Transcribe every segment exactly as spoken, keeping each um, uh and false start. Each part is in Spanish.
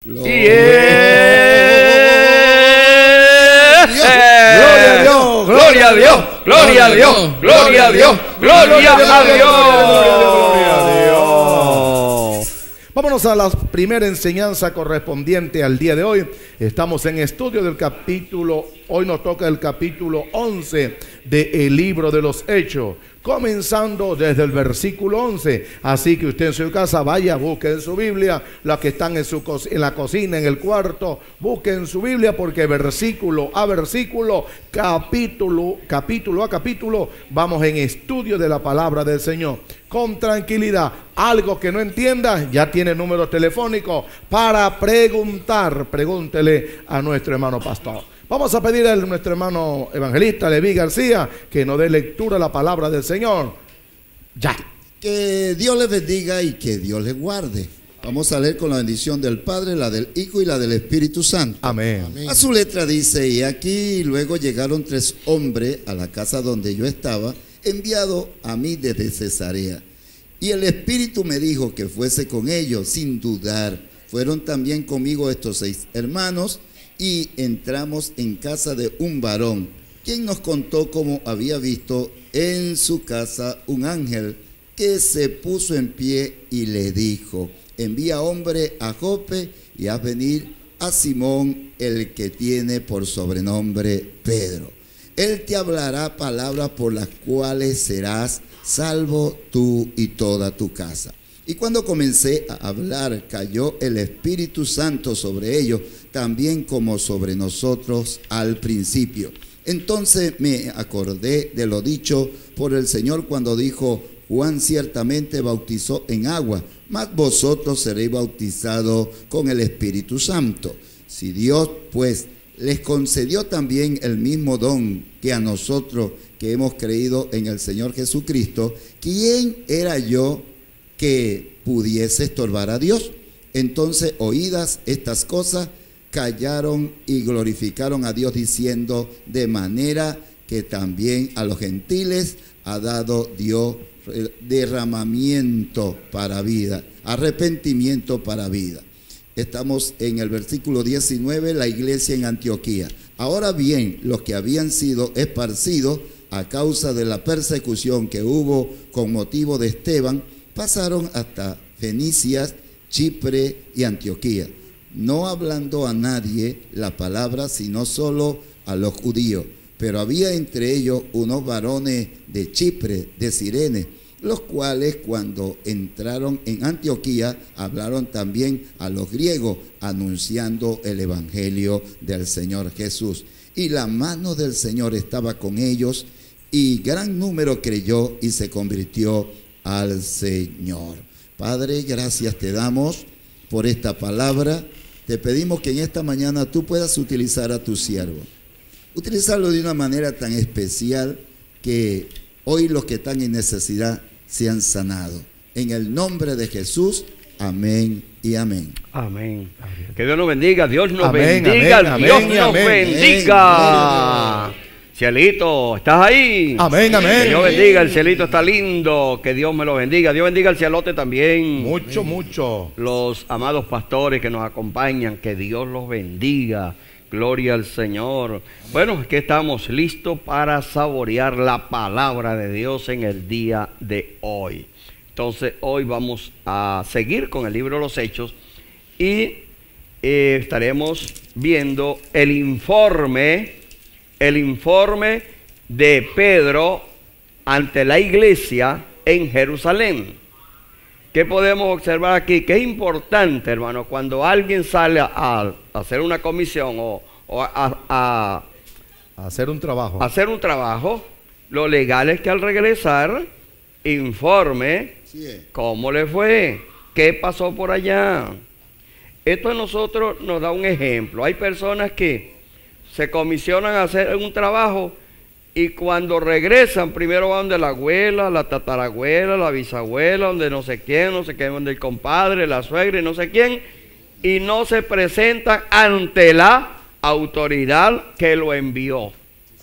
Gloria, gloria a Dios, gloria a Dios, gloria a Dios, gloria a Dios, gloria a Dios. Vámonos a la primera enseñanza correspondiente al día de hoy. Estamos en estudio del capítulo, hoy nos toca el capítulo once del libro de los Hechos, comenzando desde el versículo once. Así que usted en su casa vaya, busque en su Biblia, los que están en, su co en la cocina, en el cuarto, busquen en su Biblia, porque versículo a versículo, capítulo, capítulo a capítulo, vamos en estudio de la palabra del Señor. Con tranquilidad, algo que no entienda, ya tiene número telefónico para preguntar. Pregúntele a nuestro hermano pastor. Vamos a pedir a nuestro hermano evangelista Leví García que nos dé lectura a la palabra del Señor. Ya. Que Dios les bendiga y que Dios les guarde. Vamos a leer con la bendición del Padre, la del Hijo y la del Espíritu Santo. Amén. Amén. A su letra dice: y aquí luego llegaron tres hombres a la casa donde yo estaba, enviado a mí desde Cesarea. Y el Espíritu me dijo que fuese con ellos sin dudar. Fueron también conmigo estos seis hermanos, y entramos en casa de un varón, quien nos contó cómo había visto en su casa un ángel que se puso en pie y le dijo: envía hombre a Jope y haz venir a Simón, el que tiene por sobrenombre Pedro. Él te hablará palabras por las cuales serás salvo tú y toda tu casa. Y cuando comencé a hablar, cayó el Espíritu Santo sobre ellos, también como sobre nosotros al principio. Entonces me acordé de lo dicho por el Señor cuando dijo: Juan ciertamente bautizó en agua, mas vosotros seréis bautizados con el Espíritu Santo. Si Dios, pues, les concedió también el mismo don que a nosotros que hemos creído en el Señor Jesucristo, ¿quién era yo que pudiese estorbar a Dios? Entonces, oídas estas cosas, callaron y glorificaron a Dios, diciendo: de manera que también a los gentiles ha dado Dios derramamiento para vida, arrepentimiento para vida. Estamos en el versículo diecinueve, la iglesia en Antioquía. Ahora bien, los que habían sido esparcidos a causa de la persecución que hubo con motivo de Esteban, pasaron hasta Fenicia, Chipre y Antioquía, no hablando a nadie la palabra, sino solo a los judíos. Pero había entre ellos unos varones de Chipre, de Cirene, los cuales cuando entraron en Antioquía hablaron también a los griegos, anunciando el evangelio del Señor Jesús. Y la mano del Señor estaba con ellos, y gran número creyó y se convirtió al Señor. Padre, gracias te damos por esta palabra. Te pedimos que en esta mañana tú puedas utilizar a tu siervo, utilizarlo de una manera tan especial que hoy los que están en necesidad sean sanados. En el nombre de Jesús, amén y amén. Amén. Que Dios nos bendiga, Dios nos Amén, bendiga, amén, Dios amén, nos amén. bendiga. Amén. Cielito, ¿estás ahí? Amén, amén. Que Dios bendiga, el cielito está lindo, que Dios me lo bendiga. Dios bendiga el cielote también. Mucho, amén. mucho. Los amados pastores que nos acompañan, que Dios los bendiga. Gloria al Señor. Bueno, es que estamos listos para saborear la palabra de Dios en el día de hoy. Entonces, hoy vamos a seguir con el libro de los Hechos y eh, estaremos viendo el informe, el informe de Pedro ante la iglesia en Jerusalén. ¿Qué podemos observar aquí? Que es importante, hermano, cuando alguien sale a, a hacer una comisión o, o a, a, a hacer un trabajo. A hacer un trabajo, lo legal es que al regresar informe Sí. cómo le fue, qué pasó por allá. Esto a nosotros nos da un ejemplo. Hay personas que se comisionan a hacer un trabajo y cuando regresan, primero van de la abuela, la tatarabuela, la bisabuela, donde no sé quién, no sé quién, donde el compadre, la suegra y no sé quién, y no se presentan ante la autoridad que lo envió.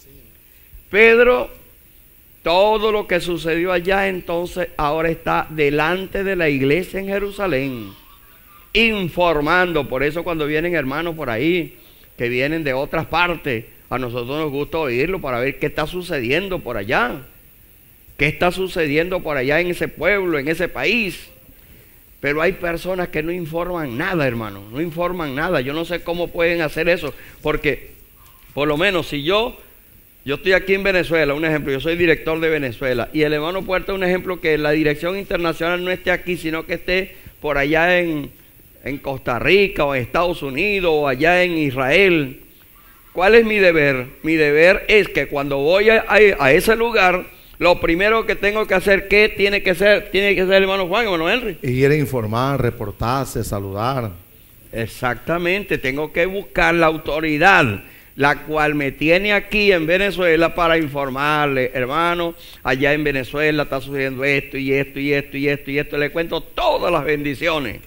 Pedro, todo lo que sucedió allá, entonces ahora está delante de la iglesia en Jerusalén. informando. Por eso cuando vienen hermanos por ahí, que vienen de otras partes, a nosotros nos gusta oírlo para ver qué está sucediendo por allá. ¿Qué está sucediendo por allá en ese pueblo, en ese país? Pero hay personas que no informan nada, hermano. No informan nada. Yo no sé cómo pueden hacer eso. Porque, por lo menos, si yo, yo estoy aquí en Venezuela, un ejemplo, yo soy director de Venezuela, y el hermano Puerta, un ejemplo, que la dirección internacional no esté aquí, sino que esté por allá en, en Costa Rica, o en Estados Unidos, o allá en Israel. ¿Cuál es mi deber? Mi deber es que cuando voy a, a, a ese lugar, lo primero que tengo que hacer, ¿qué tiene que ser? Tiene que ser el hermano Juan, hermano Henry. Ir a informar, reportarse, saludar. Exactamente, tengo que buscar la autoridad, la cual me tiene aquí en Venezuela para informarle, hermano, allá en Venezuela está sucediendo esto y esto y esto y esto y esto. Le cuento todas las bendiciones.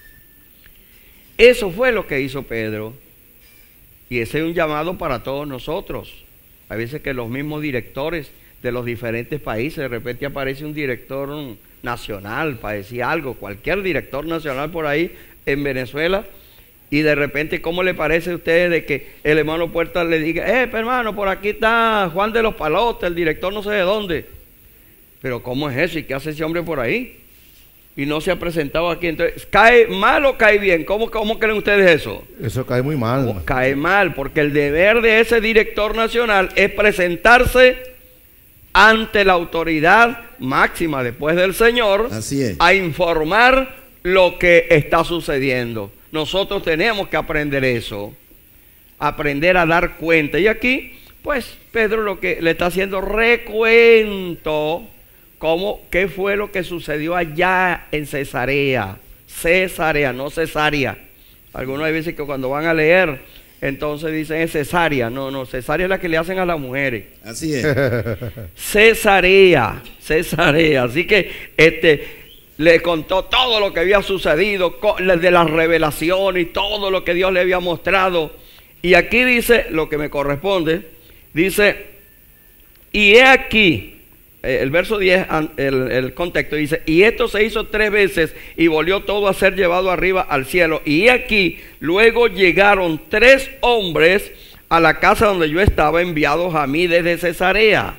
Eso fue lo que hizo Pedro. Y ese es un llamado para todos nosotros. Hay veces que los mismos directores de los diferentes países, de repente aparece un director nacional para decir algo, cualquier director nacional por ahí en Venezuela, y de repente, ¿cómo le parece a ustedes de que el hermano Puerta le diga, eh, hermano, por aquí está Juan de los Palotes, el director no sé de dónde? Pero ¿cómo es eso? ¿Y qué hace ese hombre por ahí? Y no se ha presentado aquí. Entonces, ¿cae mal o cae bien? ¿Cómo, cómo creen ustedes eso? Eso cae muy mal. Oh, cae mal, porque el deber de ese director nacional es presentarse ante la autoridad máxima después del Señor, así es, a informar lo que está sucediendo. Nosotros tenemos que aprender eso, aprender a dar cuenta. Y aquí, pues, Pedro lo que le está haciendo recuento, cómo, qué fue lo que sucedió allá en Cesarea. Cesarea, no Cesarea. Algunos hay veces que cuando van a leer, entonces dicen es cesárea. No, no, cesárea es la que le hacen a las mujeres. Así es. Cesarea, Cesarea. Así que este le contó todo lo que había sucedido, de las revelaciones y todo lo que Dios le había mostrado. Y aquí dice lo que me corresponde. Dice, y he aquí, el verso diez, el, el contexto dice, y esto se hizo tres veces y volvió todo a ser llevado arriba al cielo. Y aquí luego llegaron tres hombres a la casa donde yo estaba, enviados a mí desde Cesarea.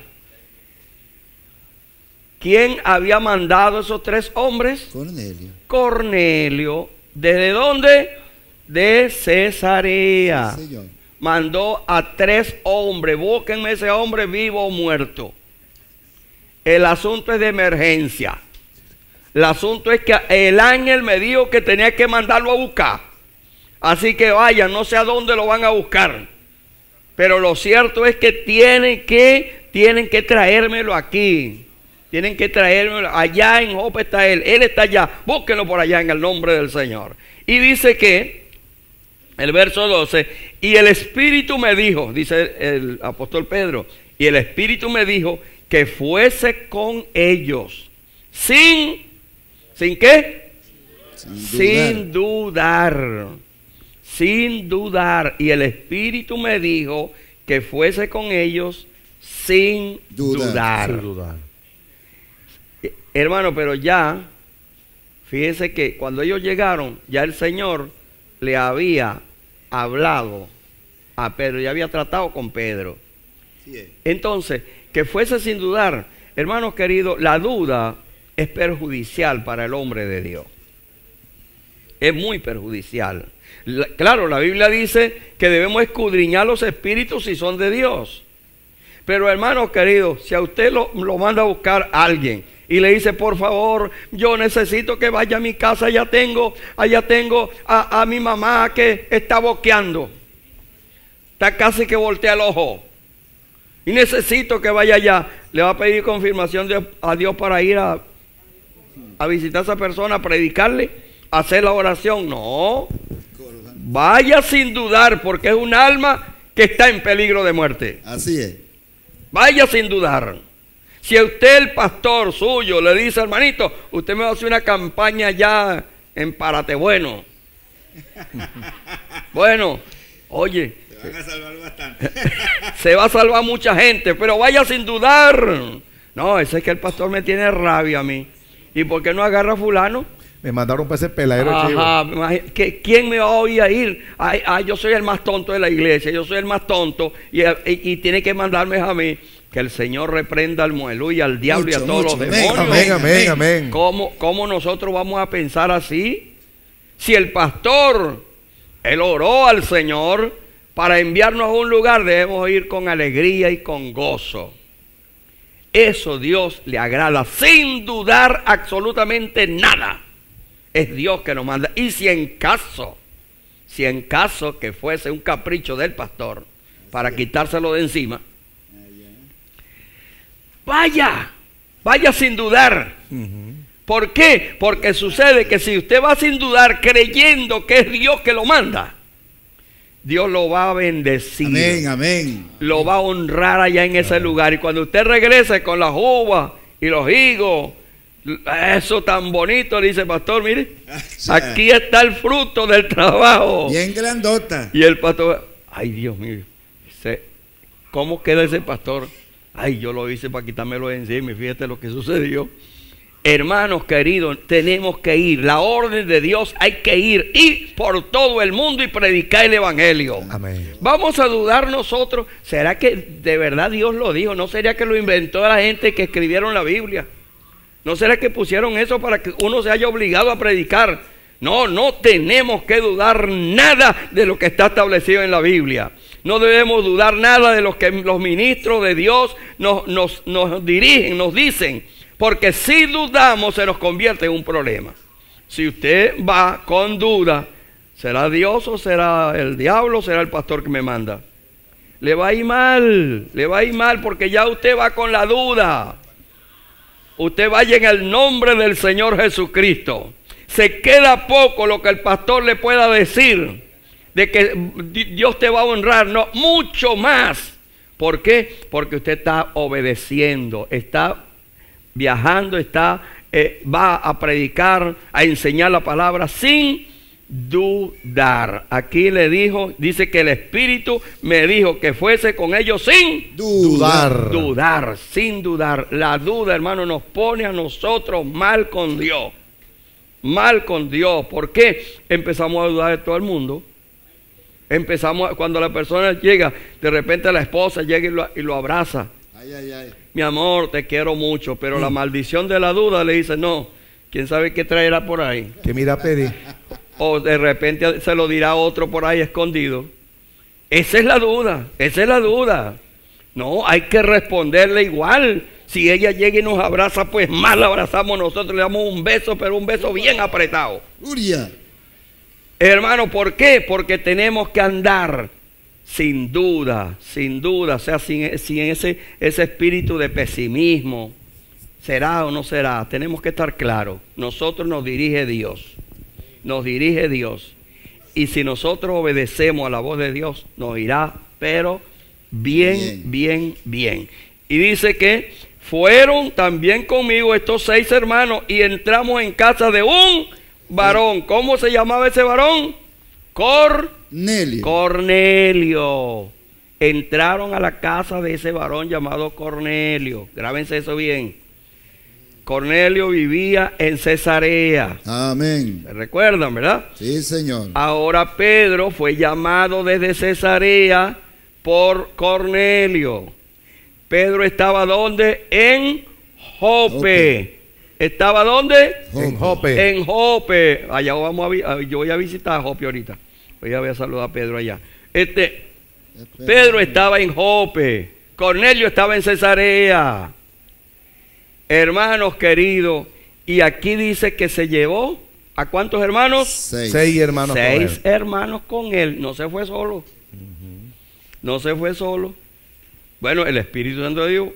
¿Quién había mandado esos tres hombres? Cornelio. Cornelio. ¿Desde dónde? De Cesarea. Sí, señor. Mandó a tres hombres. Búsquenme ese hombre vivo o muerto. El asunto es de emergencia. El asunto es que el ángel me dijo que tenía que mandarlo a buscar. Así que vayan, no sé a dónde lo van a buscar. Pero lo cierto es que tienen que, tienen que traérmelo aquí. Tienen que traérmelo. Allá en Jope está él. Él está allá. Búsquenlo por allá en el nombre del Señor. Y dice que, el verso doce, y el Espíritu me dijo, dice el apóstol Pedro, y el Espíritu me dijo que fuese con ellos, sin, ¿sin qué? Sin dudar. sin dudar, sin dudar, y el Espíritu me dijo que fuese con ellos sin dudar. dudar. Sin dudar. Hermano, pero ya, fíjese que cuando ellos llegaron, ya el Señor le había hablado a Pedro, ya había tratado con Pedro. Entonces, que fuese sin dudar, hermanos queridos, la duda es perjudicial para el hombre de Dios. Es muy perjudicial. La, claro, la Biblia dice que debemos escudriñar los espíritus si son de Dios. Pero hermanos queridos, si a usted lo, lo manda a buscar a alguien y le dice, por favor, yo necesito que vaya a mi casa, allá tengo, allá tengo a, a mi mamá que está boqueando, está casi que voltea el ojo, y necesito que vaya allá, le va a pedir confirmación de, a Dios para ir a, a visitar a esa persona, a predicarle, a hacer la oración. No, vaya sin dudar, porque es un alma que está en peligro de muerte. Así es. Vaya sin dudar. Si a usted, el pastor suyo, le dice, hermanito, usted me va a hacer una campaña ya en Párate Bueno. Bueno, oye, se van a salvar bastante. Se va a salvar mucha gente, pero vaya sin dudar. No, ese es que el pastor me tiene rabia a mí. ¿Y por qué no agarra a fulano? Me mandaron para ese peladero chivo. Ajá, ¿que, ¿quién me va a oír a ir? Ay, ay, yo soy el más tonto de la iglesia, yo soy el más tonto y, y, y tiene que mandarme a mí. Que el Señor reprenda al muelú y al diablo mucho, y a todos mucho, los demonios. Amén, amén, amén. ¿Cómo, ¿Cómo nosotros vamos a pensar así? Si el pastor, él oró al Señor para enviarnos a un lugar, debemos ir con alegría y con gozo. Eso Dios le agrada, sin dudar absolutamente nada. Es Dios que nos manda. Y si en caso, si en caso que fuese un capricho del pastor para quitárselo de encima, vaya, vaya sin dudar. Uh-huh. ¿Por qué? Porque sucede que si usted va sin dudar creyendo que es Dios que lo manda, Dios lo va a bendecir. Amén, amén. Lo va a honrar allá en ese lugar. Y cuando usted regrese con las uvas y los higos, eso tan bonito, le dice, pastor, mire, aquí está el fruto del trabajo. Bien grandota. Y el pastor, ay Dios mío, ¿cómo queda ese pastor? Ay, yo lo hice para quitármelo de encima y fíjate lo que sucedió. Hermanos queridos, tenemos que ir. La orden de Dios hay que ir. Ir por todo el mundo y predicar el evangelio. Amén. Vamos a dudar nosotros. ¿Será que de verdad Dios lo dijo? ¿No sería que lo inventó la gente que escribieron la Biblia? ¿No será que pusieron eso para que uno se haya obligado a predicar? No, no tenemos que dudar nada de lo que está establecido en la Biblia. No debemos dudar nada de lo que los ministros de Dios nos, nos, nos dirigen, nos dicen. Porque si dudamos se nos convierte en un problema. Si usted va con duda, ¿será Dios o será el diablo o será el pastor que me manda? Le va a ir mal, le va a ir mal porque ya usted va con la duda. Usted vaya en el nombre del Señor Jesucristo. Se queda poco lo que el pastor le pueda decir de que Dios te va a honrar, no, mucho más. ¿Por qué? Porque usted está obedeciendo, está viajando, está, eh, va a predicar, a enseñar la palabra sin dudar. Aquí le dijo, dice que el Espíritu me dijo que fuese con ellos sin dudar. Dudar, sin dudar. La duda, hermano, nos pone a nosotros mal con Dios. Mal con Dios. ¿Por qué? Empezamos a dudar de todo el mundo. Empezamos, cuando la persona llega, de repente la esposa llega y lo, y lo abraza. Ay, ay, ay. Mi amor, te quiero mucho, pero mm. la maldición de la duda le dice, no, quién sabe qué traerá por ahí. Que mira a pedir. O de repente se lo dirá otro por ahí escondido. Esa es la duda, esa es la duda. No, hay que responderle igual. Si ella llega y nos abraza, pues más la abrazamos nosotros, le damos un beso, pero un beso bien apretado. Uria. Hermano, ¿por qué? Porque tenemos que andar sin duda, sin duda, o sea, sin, sin ese, ese espíritu de pesimismo. ¿Será o no será? Tenemos que estar claros. Nosotros nos dirige Dios. Nos dirige Dios. Y si nosotros obedecemos a la voz de Dios, nos irá, pero bien, bien, bien, bien. Y dice que fueron también conmigo estos seis hermanos y entramos en casa de un varón. ¿Cómo se llamaba ese varón? Cornelio. Cornelio. Entraron a la casa de ese varón llamado Cornelio. Grábense eso bien. Cornelio vivía en Cesarea. Amén. ¿Se recuerdan, verdad? Sí, Señor. Ahora Pedro fue llamado desde Cesarea por Cornelio. Pedro estaba ¿dónde? En Jope. Jope. ¿Estaba dónde? En Jope. En Jope. Allá vamos a, yo voy a visitar a Jope ahorita. Voy a, voy a saludar a Pedro allá. Este, Pedro estaba en Jope. Cornelio estaba en Cesarea. Hermanos queridos, y aquí dice que se llevó ¿a cuántos hermanos? Seis, Seis hermanos. Seis con hermanos con él. No se fue solo. Uh-huh. No se fue solo. Bueno, el Espíritu Santo dijo,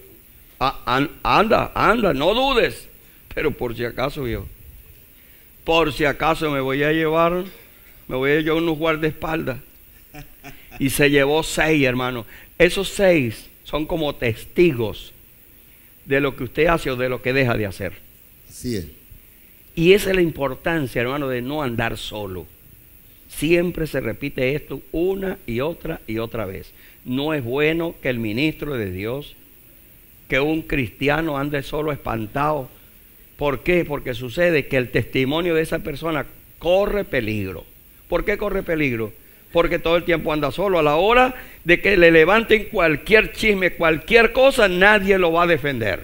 anda, anda, no dudes. Pero por si acaso yo, por si acaso me voy a llevar, me voy a llevar unos guardaespaldas. Y se llevó seis, hermanos. Esos seis son como testigos de lo que usted hace o de lo que deja de hacer. Así es. Y esa es la importancia, hermano, de no andar solo. Siempre se repite esto una y otra y otra vez. No es bueno que el ministro de Dios, que un cristiano ande solo espantado ¿Por qué? Porque sucede que el testimonio de esa persona corre peligro. ¿Por qué corre peligro? Porque todo el tiempo anda solo. A la hora de que le levanten cualquier chisme, cualquier cosa, nadie lo va a defender.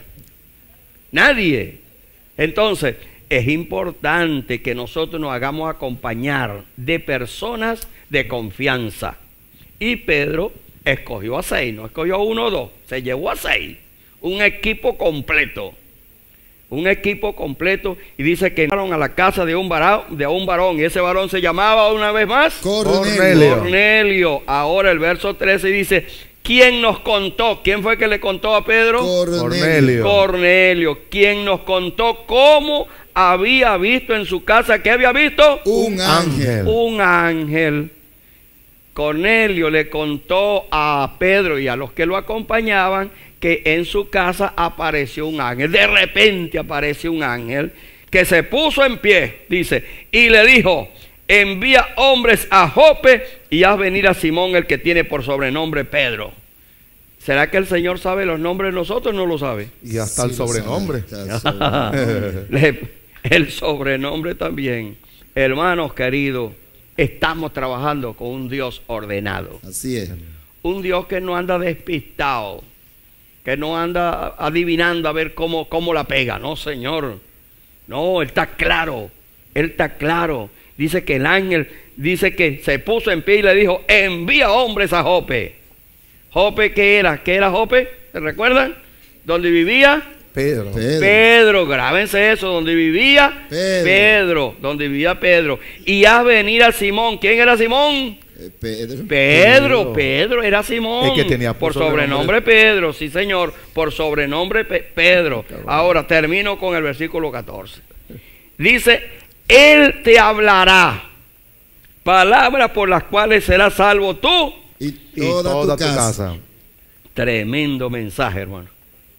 Nadie. Entonces, es importante que nosotros nos hagamos acompañar de personas de confianza. Y Pedro escogió a seis, no escogió uno o dos, se llevó a seis. Un equipo completo. Un equipo completo. Y dice que entraron a la casa de un varón, de un varón. Y ese varón se llamaba una vez más Cornelio. Cornelio. Ahora el verso trece dice: ¿quién nos contó? ¿Quién fue que le contó a Pedro? Cornelio. Cornelio. ¿Quién nos contó cómo había visto en su casa? ¿Qué había visto? Un ángel. Un ángel. Cornelio le contó a Pedro y a los que lo acompañaban que en su casa apareció un ángel. De repente apareció un ángel que se puso en pie, dice, y le dijo: envía hombres a Jope y haz venir a Simón, el que tiene por sobrenombre Pedro. ¿Será que el Señor sabe los nombres de nosotros? No lo sabe. Y hasta Sí, el sobrenombre. lo sabe, hasta el sobrenombre. Le- el sobrenombre también. Hermanos queridos, estamos trabajando con un Dios ordenado. Así es. Un Dios que no anda despistado, que no anda adivinando a ver cómo, cómo la pega. No, Señor. No, Él está claro. Él está claro. Dice que el ángel, dice que se puso en pie y le dijo: envía hombres a Jope. ¿Jope qué era? ¿Qué era Jope? ¿Se recuerdan? ¿Dónde vivía? Pedro. Pedro. Pedro, grábense eso, donde vivía Pedro. Pedro, donde vivía Pedro. Y haz venir a Simón. ¿Quién era Simón? Eh, Pedro. Pedro, Pedro. Pedro era Simón. El que tenía por por sobrenombre sobrenombre. Pedro, sí señor, por sobrenombre Pe- Pedro. Ahora termino con el versículo catorce. Dice: Él te hablará palabras por las cuales serás salvo tú. Y Y toda, toda tu casa. Tremendo mensaje, hermano.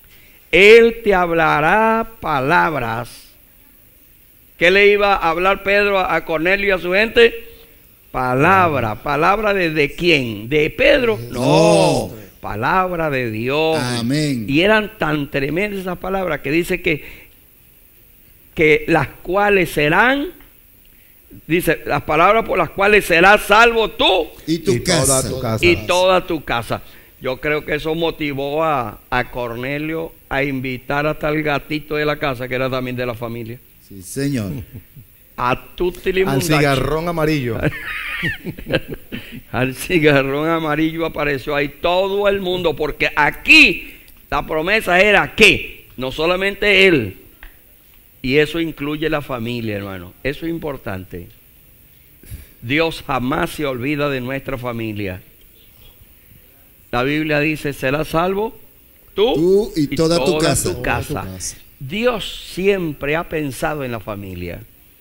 Él te hablará palabras. ¿Qué le iba a hablar Pedro a a Cornelio y a su gente? Palabra. ¿Palabra de, de quién? ¿De Pedro? No. No. Palabra de Dios. Amén. Y eran tan tremendas esas palabras que dice que, que las cuales serán, dice, las palabras por las cuales serás salvo tú Y tu Y toda casa. tu casa. y toda tu casa. Yo creo que eso motivó a, a Cornelio a invitar hasta el gatito de la casa, que era también de la familia, Sí, señor. a tutti li Al mundachi. cigarrón amarillo. Al cigarrón amarillo apareció ahí todo el mundo, porque aquí la promesa era que no solamente él, y eso incluye la familia, hermano, eso es importante. Dios jamás se olvida de nuestra familia. La Biblia dice: serás salvo tú, Tú y toda tu casa. tu casa. Toda tu casa. Dios siempre ha pensado en la familia.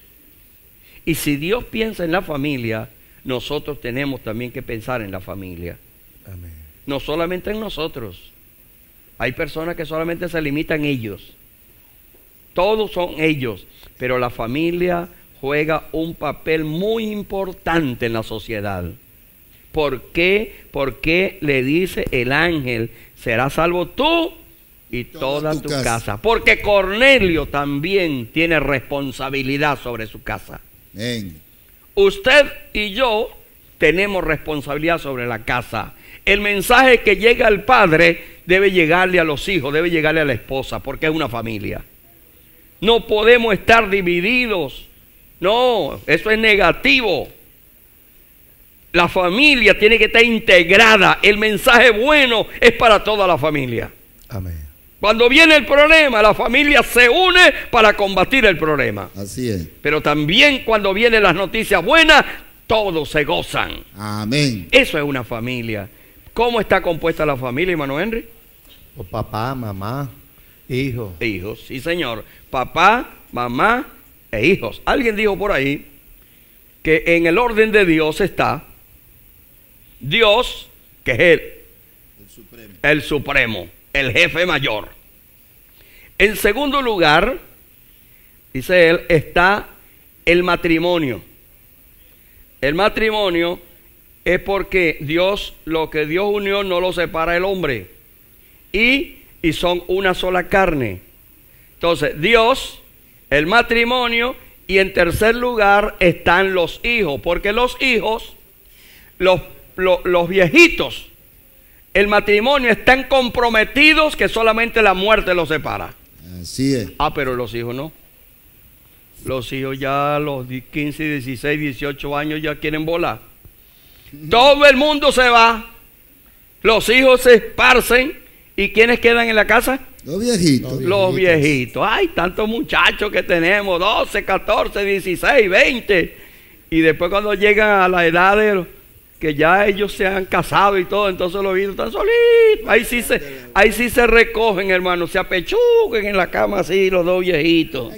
Y si Dios piensa en la familia, nosotros tenemos también que pensar en la familia. Amén. No solamente en nosotros. Hay personas que solamente se limitan ellos. Todos son ellos. Pero la familia juega un papel muy importante en la sociedad. ¿Por qué? Porque le dice el ángel: serás salvo tú y toda, Toda tu tu casa. casa. Porque Cornelio también tiene responsabilidad sobre su casa. Amén. Usted y yo tenemos responsabilidad sobre la casa. El mensaje que llega al padre debe llegarle a los hijos, debe llegarle a la esposa, porque es una familia. No podemos estar divididos. No, eso es negativo. La familia tiene que estar integrada. El mensaje bueno es para toda la familia. Amén. Cuando viene el problema, la familia se une para combatir el problema. Así es. Pero también cuando vienen las noticias buenas, todos se gozan. Amén. Eso es una familia. ¿Cómo está compuesta la familia, hermano Henry? O papá, mamá, hijo. Hijos, sí señor. Papá, mamá e hijos. Alguien dijo por ahí que en el orden de Dios está Dios, que es el, El Supremo. el supremo, el jefe mayor. En segundo lugar, dice él, está el matrimonio. El matrimonio es porque Dios, lo que Dios unió no lo separa el hombre. Y, y son una sola carne. Entonces, Dios el matrimonio, y en tercer lugar están los hijos, porque los hijos, los, los, los viejitos, el matrimonio están comprometidos que solamente la muerte los separa. Así es. Ah, pero los hijos no. Los hijos ya a los quince, dieciséis, dieciocho años ya quieren volar. Todo el mundo se va. Los hijos se esparcen. ¿Y quiénes quedan en la casa? Los viejitos. Los, los viejitos. Ay, tantos muchachos que tenemos. doce, catorce, dieciséis, veinte. Y después cuando llegan a la edad de que ya ellos se han casado y todo, entonces los viejitos están solitos. Ahí sí se, ahí sí se recogen, hermano. Se apechugan en la cama así los dos viejitos.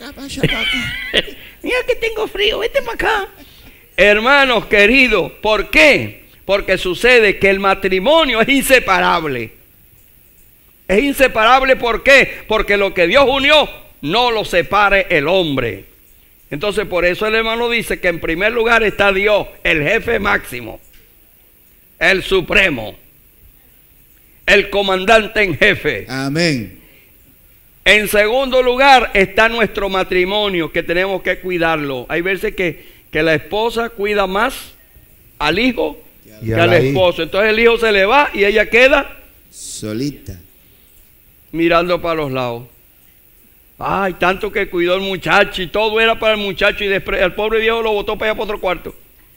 Mira que tengo frío, vete para acá. Hermanos queridos, ¿por qué? Porque sucede que el matrimonio es inseparable. Es inseparable, ¿por qué? Porque lo que Dios unió, no lo separe el hombre. Entonces, por eso el hermano dice que en primer lugar está Dios, el jefe máximo, el supremo, el comandante en jefe. Amén. En segundo lugar está nuestro matrimonio, que tenemos que cuidarlo. Hay veces que, que la esposa cuida más al hijo y que al esposo. Entonces el hijo se le va y ella queda solita, mirando para los lados. Ay, tanto que cuidó el muchacho y todo era para el muchacho, y después el pobre viejo lo botó para allá para otro cuarto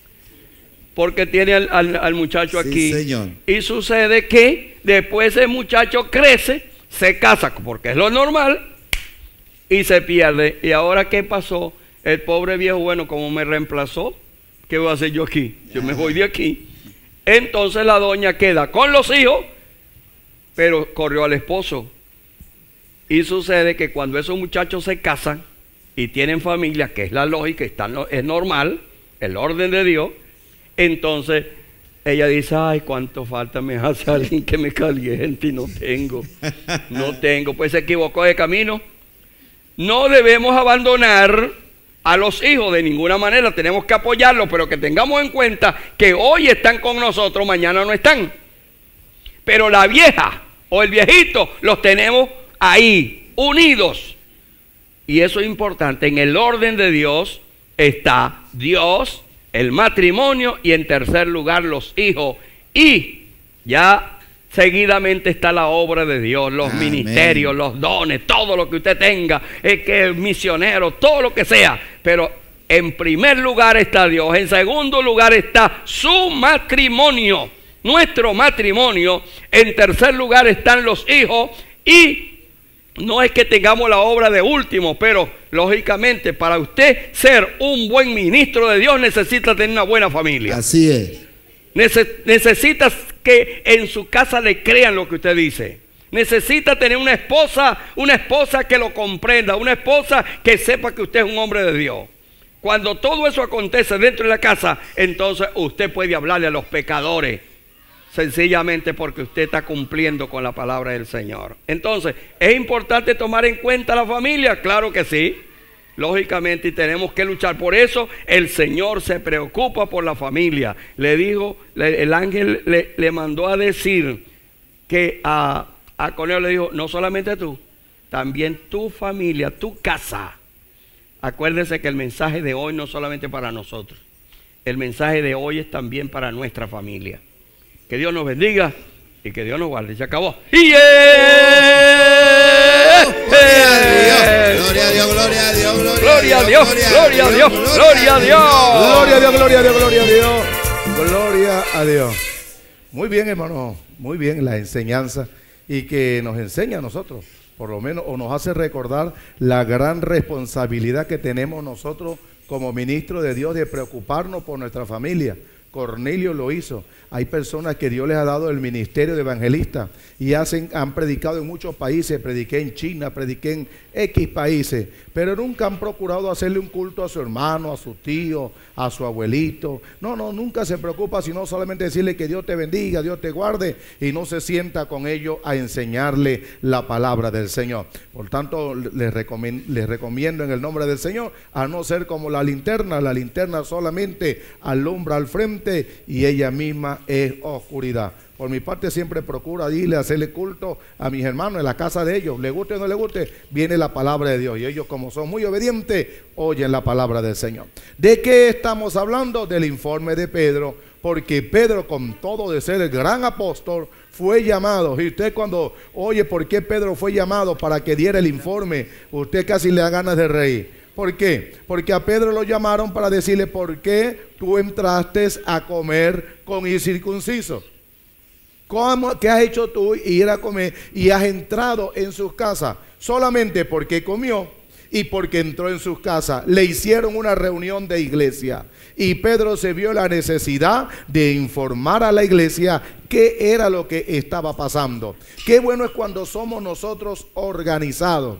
porque tiene al, al, al muchacho sí, aquí. Señor. Y sucede que después el muchacho crece, se casa porque es lo normal y se pierde. ¿Y ahora qué pasó? El pobre viejo, bueno, como me reemplazó, ¿qué voy a hacer yo aquí? Yo me voy de aquí. Entonces la doña queda con los hijos, pero corrió al esposo. Y sucede que cuando esos muchachos se casan y tienen familia, que es la lógica, está, es normal, el orden de Dios, entonces ella dice, ay, cuánto falta me hace alguien que me caliente y no tengo, no tengo, pues se equivocó de camino. No debemos abandonar a los hijos de ninguna manera, tenemos que apoyarlos, pero que tengamos en cuenta que hoy están con nosotros, mañana no están. Pero la vieja o el viejito los tenemos ahí, unidos. Y eso es importante. En el orden de Dios está Dios, el matrimonio y en tercer lugar los hijos. Y ya seguidamente está la obra de Dios, los Amén. Ministerios, los dones, todo lo que usted tenga, es que misionero, todo lo que sea. Pero en primer lugar está Dios, en segundo lugar está su matrimonio, nuestro matrimonio, en tercer lugar están los hijos. Y no es que tengamos la obra de último, pero lógicamente para usted ser un buen ministro de Dios necesita tener una buena familia. Así es. Neces necesitas que en su casa le crean lo que usted dice. Necesita tener una esposa, una esposa que lo comprenda, una esposa que sepa que usted es un hombre de Dios. Cuando todo eso acontece dentro de la casa, entonces usted puede hablarle a los pecadores, sencillamente porque usted está cumpliendo con la palabra del Señor. Entonces, ¿es importante tomar en cuenta a la familia? Claro que sí, lógicamente, y tenemos que luchar. Por eso el Señor se preocupa por la familia. Le dijo, le, el ángel le, le mandó a decir que a, a Cornelio le dijo, no solamente tú, también tu familia, tu casa. Acuérdese que el mensaje de hoy no es solamente para nosotros, el mensaje de hoy es también para nuestra familia. Que Dios nos bendiga y que Dios nos guarde. Se acabó. ¡Yeah! Gloria a Dios, gloria a Dios, gloria a Dios, gloria a Dios, gloria a Dios, gloria a Dios, gloria a Dios, gloria a Dios, gloria a Dios. Muy bien, hermano, muy bien la enseñanza y que nos enseña a nosotros, por lo menos, o nos hace recordar la gran responsabilidad que tenemos nosotros como ministros de Dios de preocuparnos por nuestra familia. Cornelio lo hizo. Hay personas que Dios les ha dado el ministerio de evangelista y hacen, han predicado en muchos países. Prediqué en China, prediqué en X países, pero nunca han procurado hacerle un culto a su hermano, a su tío, a su abuelito. No, no, nunca se preocupa, sino solamente decirle que Dios te bendiga, Dios te guarde, y no se sienta con ellos a enseñarle la palabra del Señor. Por tanto, les recomiendo, les recomiendo en el nombre del Señor a no ser como la linterna. La linterna solamente alumbra al frente y ella misma es oscuridad. por mi parte siempre procuro irle a hacerle culto a mis hermanos en la casa de ellos. Le guste o no le guste, viene la palabra de Dios. Y ellos, como son muy obedientes, oyen la palabra del Señor. ¿De qué estamos hablando? Del informe de Pedro. Porque Pedro, con todo de ser el gran apóstol, fue llamado. Y usted cuando oye por qué Pedro fue llamado para que diera el informe, usted casi le da ganas de reír. ¿Por qué? Porque a Pedro lo llamaron para decirle: ¿por qué tú entraste a comer con incircuncisos? ¿Cómo, ¿Qué has hecho tú ir a comer y has entrado en sus casas? Solamente porque comió y porque entró en sus casas. Le hicieron una reunión de iglesia y Pedro se vio la necesidad de informar a la iglesia qué era lo que estaba pasando. Qué bueno es cuando somos nosotros organizados.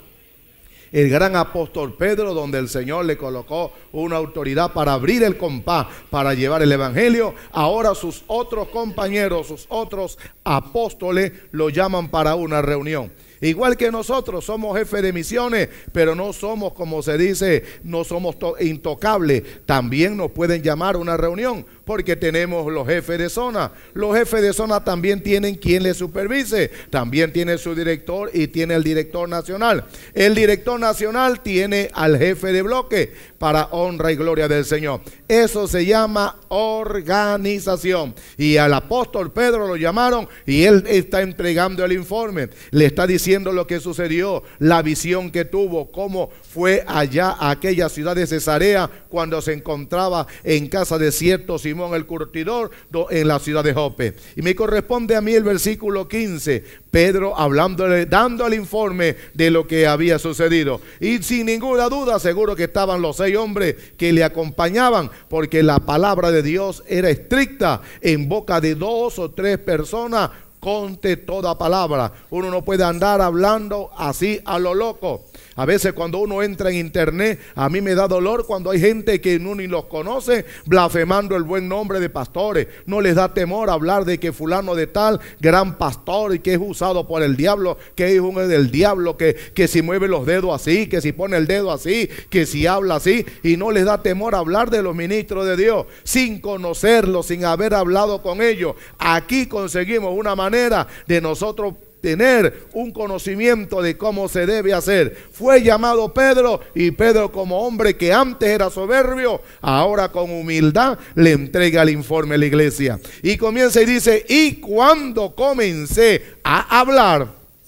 El gran apóstol Pedro, donde el Señor le colocó una autoridad para abrir el compás, para llevar el evangelio, ahora sus otros compañeros, sus otros apóstoles lo llaman para una reunión. Igual que nosotros somos jefes de misiones, pero no somos, como se dice, no somos intocables. También nos pueden llamar a una reunión porque tenemos los jefes de zona. Los jefes de zona también tienen quien les supervise. También tiene su director y tiene el director nacional. El director nacional tiene al jefe de bloque para honra y gloria del Señor. Eso se llama organización. Y al apóstol Pedro lo llamaron y él está entregando el informe. Le está diciendo lo que sucedió, la visión que tuvo, cómo fue allá a aquella ciudad de Cesarea cuando se encontraba en casa de cierto Simón el curtidor en la ciudad de Jope. Y me corresponde a mí el versículo quince, Pedro hablándole, dando el informe de lo que había sucedido. Y sin ninguna duda, seguro que estaban los seis hombres que le acompañaban, porque la palabra de Dios era estricta. En boca de dos o tres personas conte toda palabra. Uno no puede andar hablando así a lo loco. A veces cuando uno entra en internet, a mí me da dolor cuando hay gente que uno ni los conoce blasfemando el buen nombre de pastores. No les da temor hablar de que fulano de tal, gran pastor, y que es usado por el diablo, que es uno del diablo, que, que si mueve los dedos así, que si pone el dedo así, que si habla así, y no les da temor hablar de los ministros de Dios, sin conocerlos, sin haber hablado con ellos. Aquí conseguimos una manera de nosotros tener un conocimiento de cómo se debe hacer. Fue llamado Pedro, y Pedro, como hombre que antes era soberbio, ahora con humildad le entrega el informe a la iglesia. Y comienza y dice: y cuando comencé a hablar,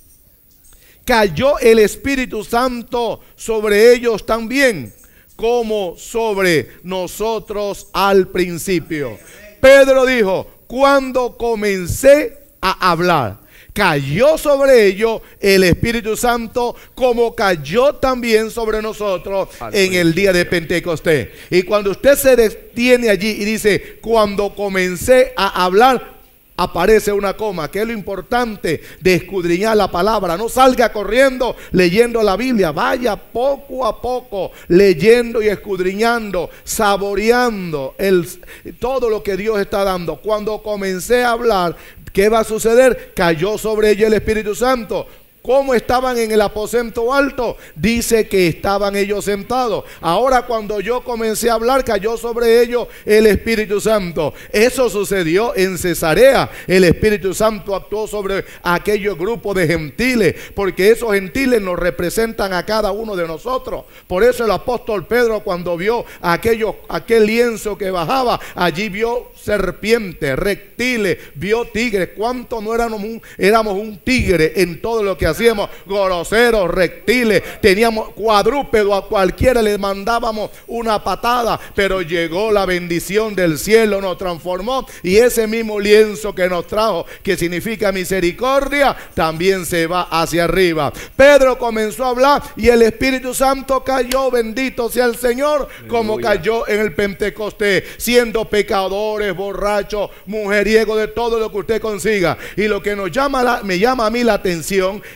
cayó el Espíritu Santo sobre ellos también, como sobre nosotros al principio. Pedro dijo: cuando comencé a hablar, cayó sobre ellos el Espíritu Santo, como cayó también sobre nosotros en el día de Pentecostés. Y cuando usted se detiene allí y dice: cuando comencé a hablar, aparece una coma, que es lo importante de escudriñar la palabra. No salga corriendo leyendo la Biblia, vaya poco a poco leyendo y escudriñando, saboreando el, todo lo que Dios está dando. Cuando comencé a hablar, ¿qué va a suceder? Cayó sobre ellos el Espíritu Santo. ¿Cómo estaban en el aposento alto? Dice que estaban ellos sentados. Ahora, cuando yo comencé a hablar, cayó sobre ellos el Espíritu Santo. Eso sucedió en Cesarea. El Espíritu Santo actuó sobre aquellos grupos de gentiles, porque esos gentiles nos representan a cada uno de nosotros. Por eso el apóstol Pedro, cuando vio aquello, aquel lienzo que bajaba, allí vio serpientes, reptiles, vio tigres. ¿Cuánto no éramos un, éramos un tigre en todo lo que hacíamos? Groseros, reptiles, teníamos cuadrúpedo, a cualquiera le mandábamos una patada, pero llegó la bendición del cielo, nos transformó, y ese mismo lienzo que nos trajo, que significa misericordia, también se va hacia arriba. Pedro comenzó a hablar y el Espíritu Santo cayó, bendito sea el Señor, como cayó en el Pentecostés, siendo pecadores, borrachos, mujeriegos, de todo lo que usted consiga. Y lo que nos llama la, me llama a mí la atención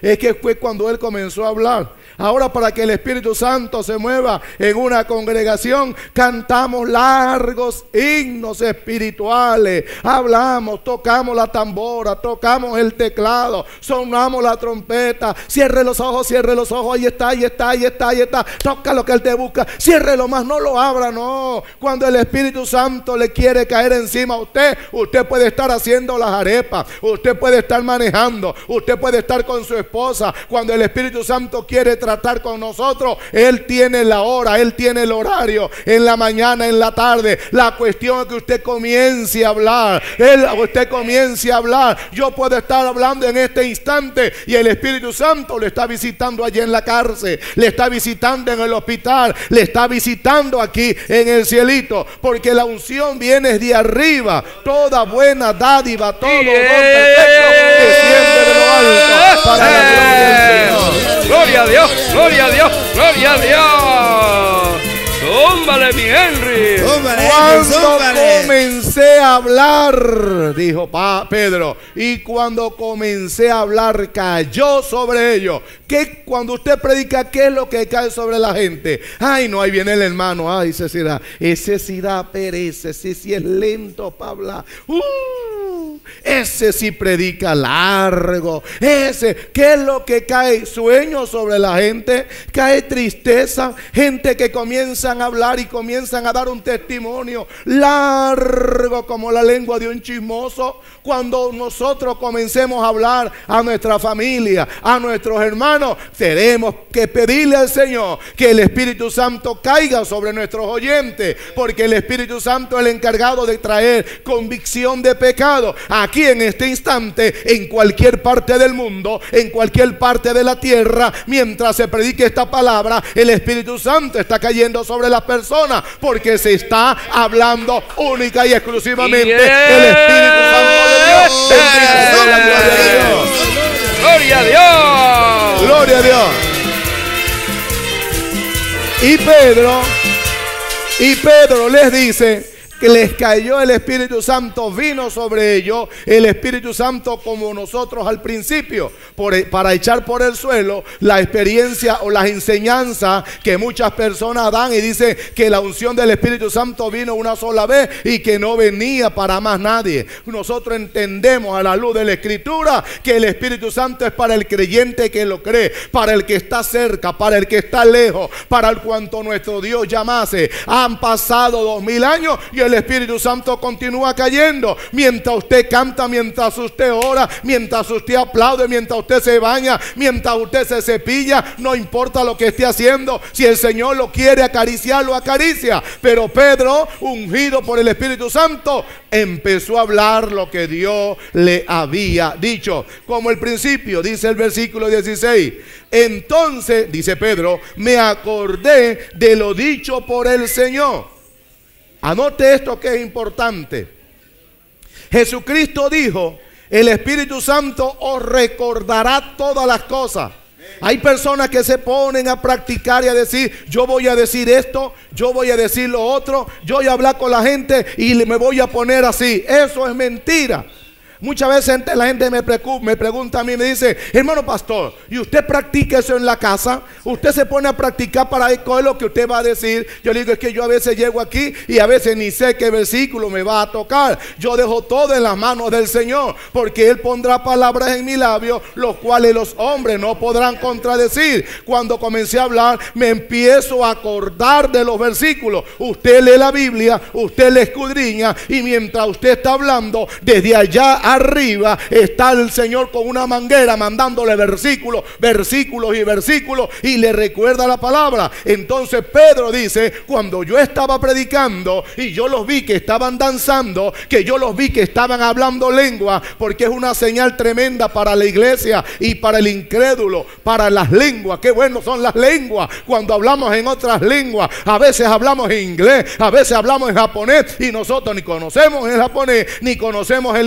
es que fue cuando él comenzó a hablar. Ahora, para que el Espíritu Santo se mueva en una congregación, cantamos largos himnos espirituales, hablamos, tocamos la tambora, tocamos el teclado, sonamos la trompeta. Cierre los ojos, cierre los ojos, ahí está, ahí está, ahí está, ahí está. Toca lo que él te busca, ciérrelo más, no lo abra, no. Cuando el Espíritu Santo le quiere caer encima a usted, usted puede estar haciendo las arepas, usted puede estar manejando, usted puede estar con su esposa. Cuando el Espíritu Santo quiere tratar con nosotros, él tiene la hora, él tiene el horario, en la mañana, en la tarde. La cuestión es que usted comience a hablar, él, usted comience a hablar. Yo puedo estar hablando en este instante y el Espíritu Santo le está visitando allí en la cárcel, le está visitando en el hospital, le está visitando aquí en el cielito, porque la unción viene de arriba. Toda buena dádiva, todo don perfecto desciende de lo alto para la gloria del Señor. Gloria a Dios, gloria a Dios, gloria a Dios. Zúmbale, mi Henry. Zúmbale, Cuando zúmbale. comencé a hablar, dijo pa Pedro, y cuando comencé a hablar cayó sobre ellos. Que cuando usted predica, ¿qué es lo que cae sobre la gente? Ay, no, ahí viene el hermano. Ay, ese sí da, ese sí da pereza, ese sí es lento para hablar. Uh, ese sí predica largo. Ese, ¿qué es lo que cae? Sueño sobre la gente, cae tristeza, gente que comienzan a hablar y comienzan a dar un testimonio largo como la lengua de un chismoso. Cuando nosotros comencemos a hablar a nuestra familia, a nuestros hermanos, tenemos que pedirle al Señor que el Espíritu Santo caiga sobre nuestros oyentes, porque el Espíritu Santo es el encargado de traer convicción de pecado. Aquí en este instante, en cualquier parte del mundo, en cualquier parte de la tierra, mientras se predique esta palabra, el Espíritu Santo está cayendo sobre las personas, porque se está hablando única y exclusivamente Yeah. el Espíritu Santo de Dios. Bendito sea la gloria de Dios. Gloria a Dios. Gloria a Dios. Y Pedro, y Pedro les dice que les cayó el Espíritu Santo, vino sobre ellos el Espíritu Santo como nosotros al principio, por, para echar por el suelo la experiencia o las enseñanzas que muchas personas dan y dicen que la unción del Espíritu Santo vino una sola vez y que no venía para más nadie. Nosotros entendemos a la luz de la Escritura que el Espíritu Santo es para el creyente que lo cree, para el que está cerca, para el que está lejos, para el cuanto nuestro Dios llamase. Han pasado dos mil años y el Espíritu Santo continúa cayendo mientras usted canta, mientras usted ora, mientras usted aplaude, mientras usted se baña, mientras usted se cepilla. No importa lo que esté haciendo, si el Señor lo quiere acariciar, lo acaricia. Pero Pedro, ungido por el Espíritu Santo, empezó a hablar lo que Dios le había dicho, como el principio, dice el versículo dieciséis. Entonces, dice Pedro, me acordé de lo dicho por el Señor. Anote esto que es importante. Jesucristo dijo: el Espíritu Santo os recordará todas las cosas. Hay personas que se ponen a practicar y a decir: yo voy a decir esto, yo voy a decir lo otro, yo voy a hablar con la gente y me voy a poner así. Eso es mentira. Muchas veces la gente me, me pregunta a mí, me dice: hermano pastor, ¿y usted practica eso en la casa? ¿Usted se pone a practicar para coger lo que usted va a decir? Yo le digo: es que yo a veces llego aquí y a veces ni sé qué versículo me va a tocar. Yo dejo todo en las manos del Señor, porque Él pondrá palabras en mi labio, los cuales los hombres no podrán contradecir. Cuando comencé a hablar, me empiezo a acordar de los versículos. Usted lee la Biblia, usted le escudriña, y mientras usted está hablando, desde allá arriba está el Señor con una manguera mandándole versículos, versículos y versículos, y le recuerda la palabra. Entonces Pedro dice: cuando yo estaba predicando y yo los vi que estaban danzando, que yo los vi que estaban hablando lengua, porque es una señal tremenda para la iglesia y para el incrédulo, para las lenguas. Qué bueno son las lenguas cuando hablamos en otras lenguas. A veces hablamos en inglés, a veces hablamos en japonés, y nosotros ni conocemos el japonés ni conocemos el inglés.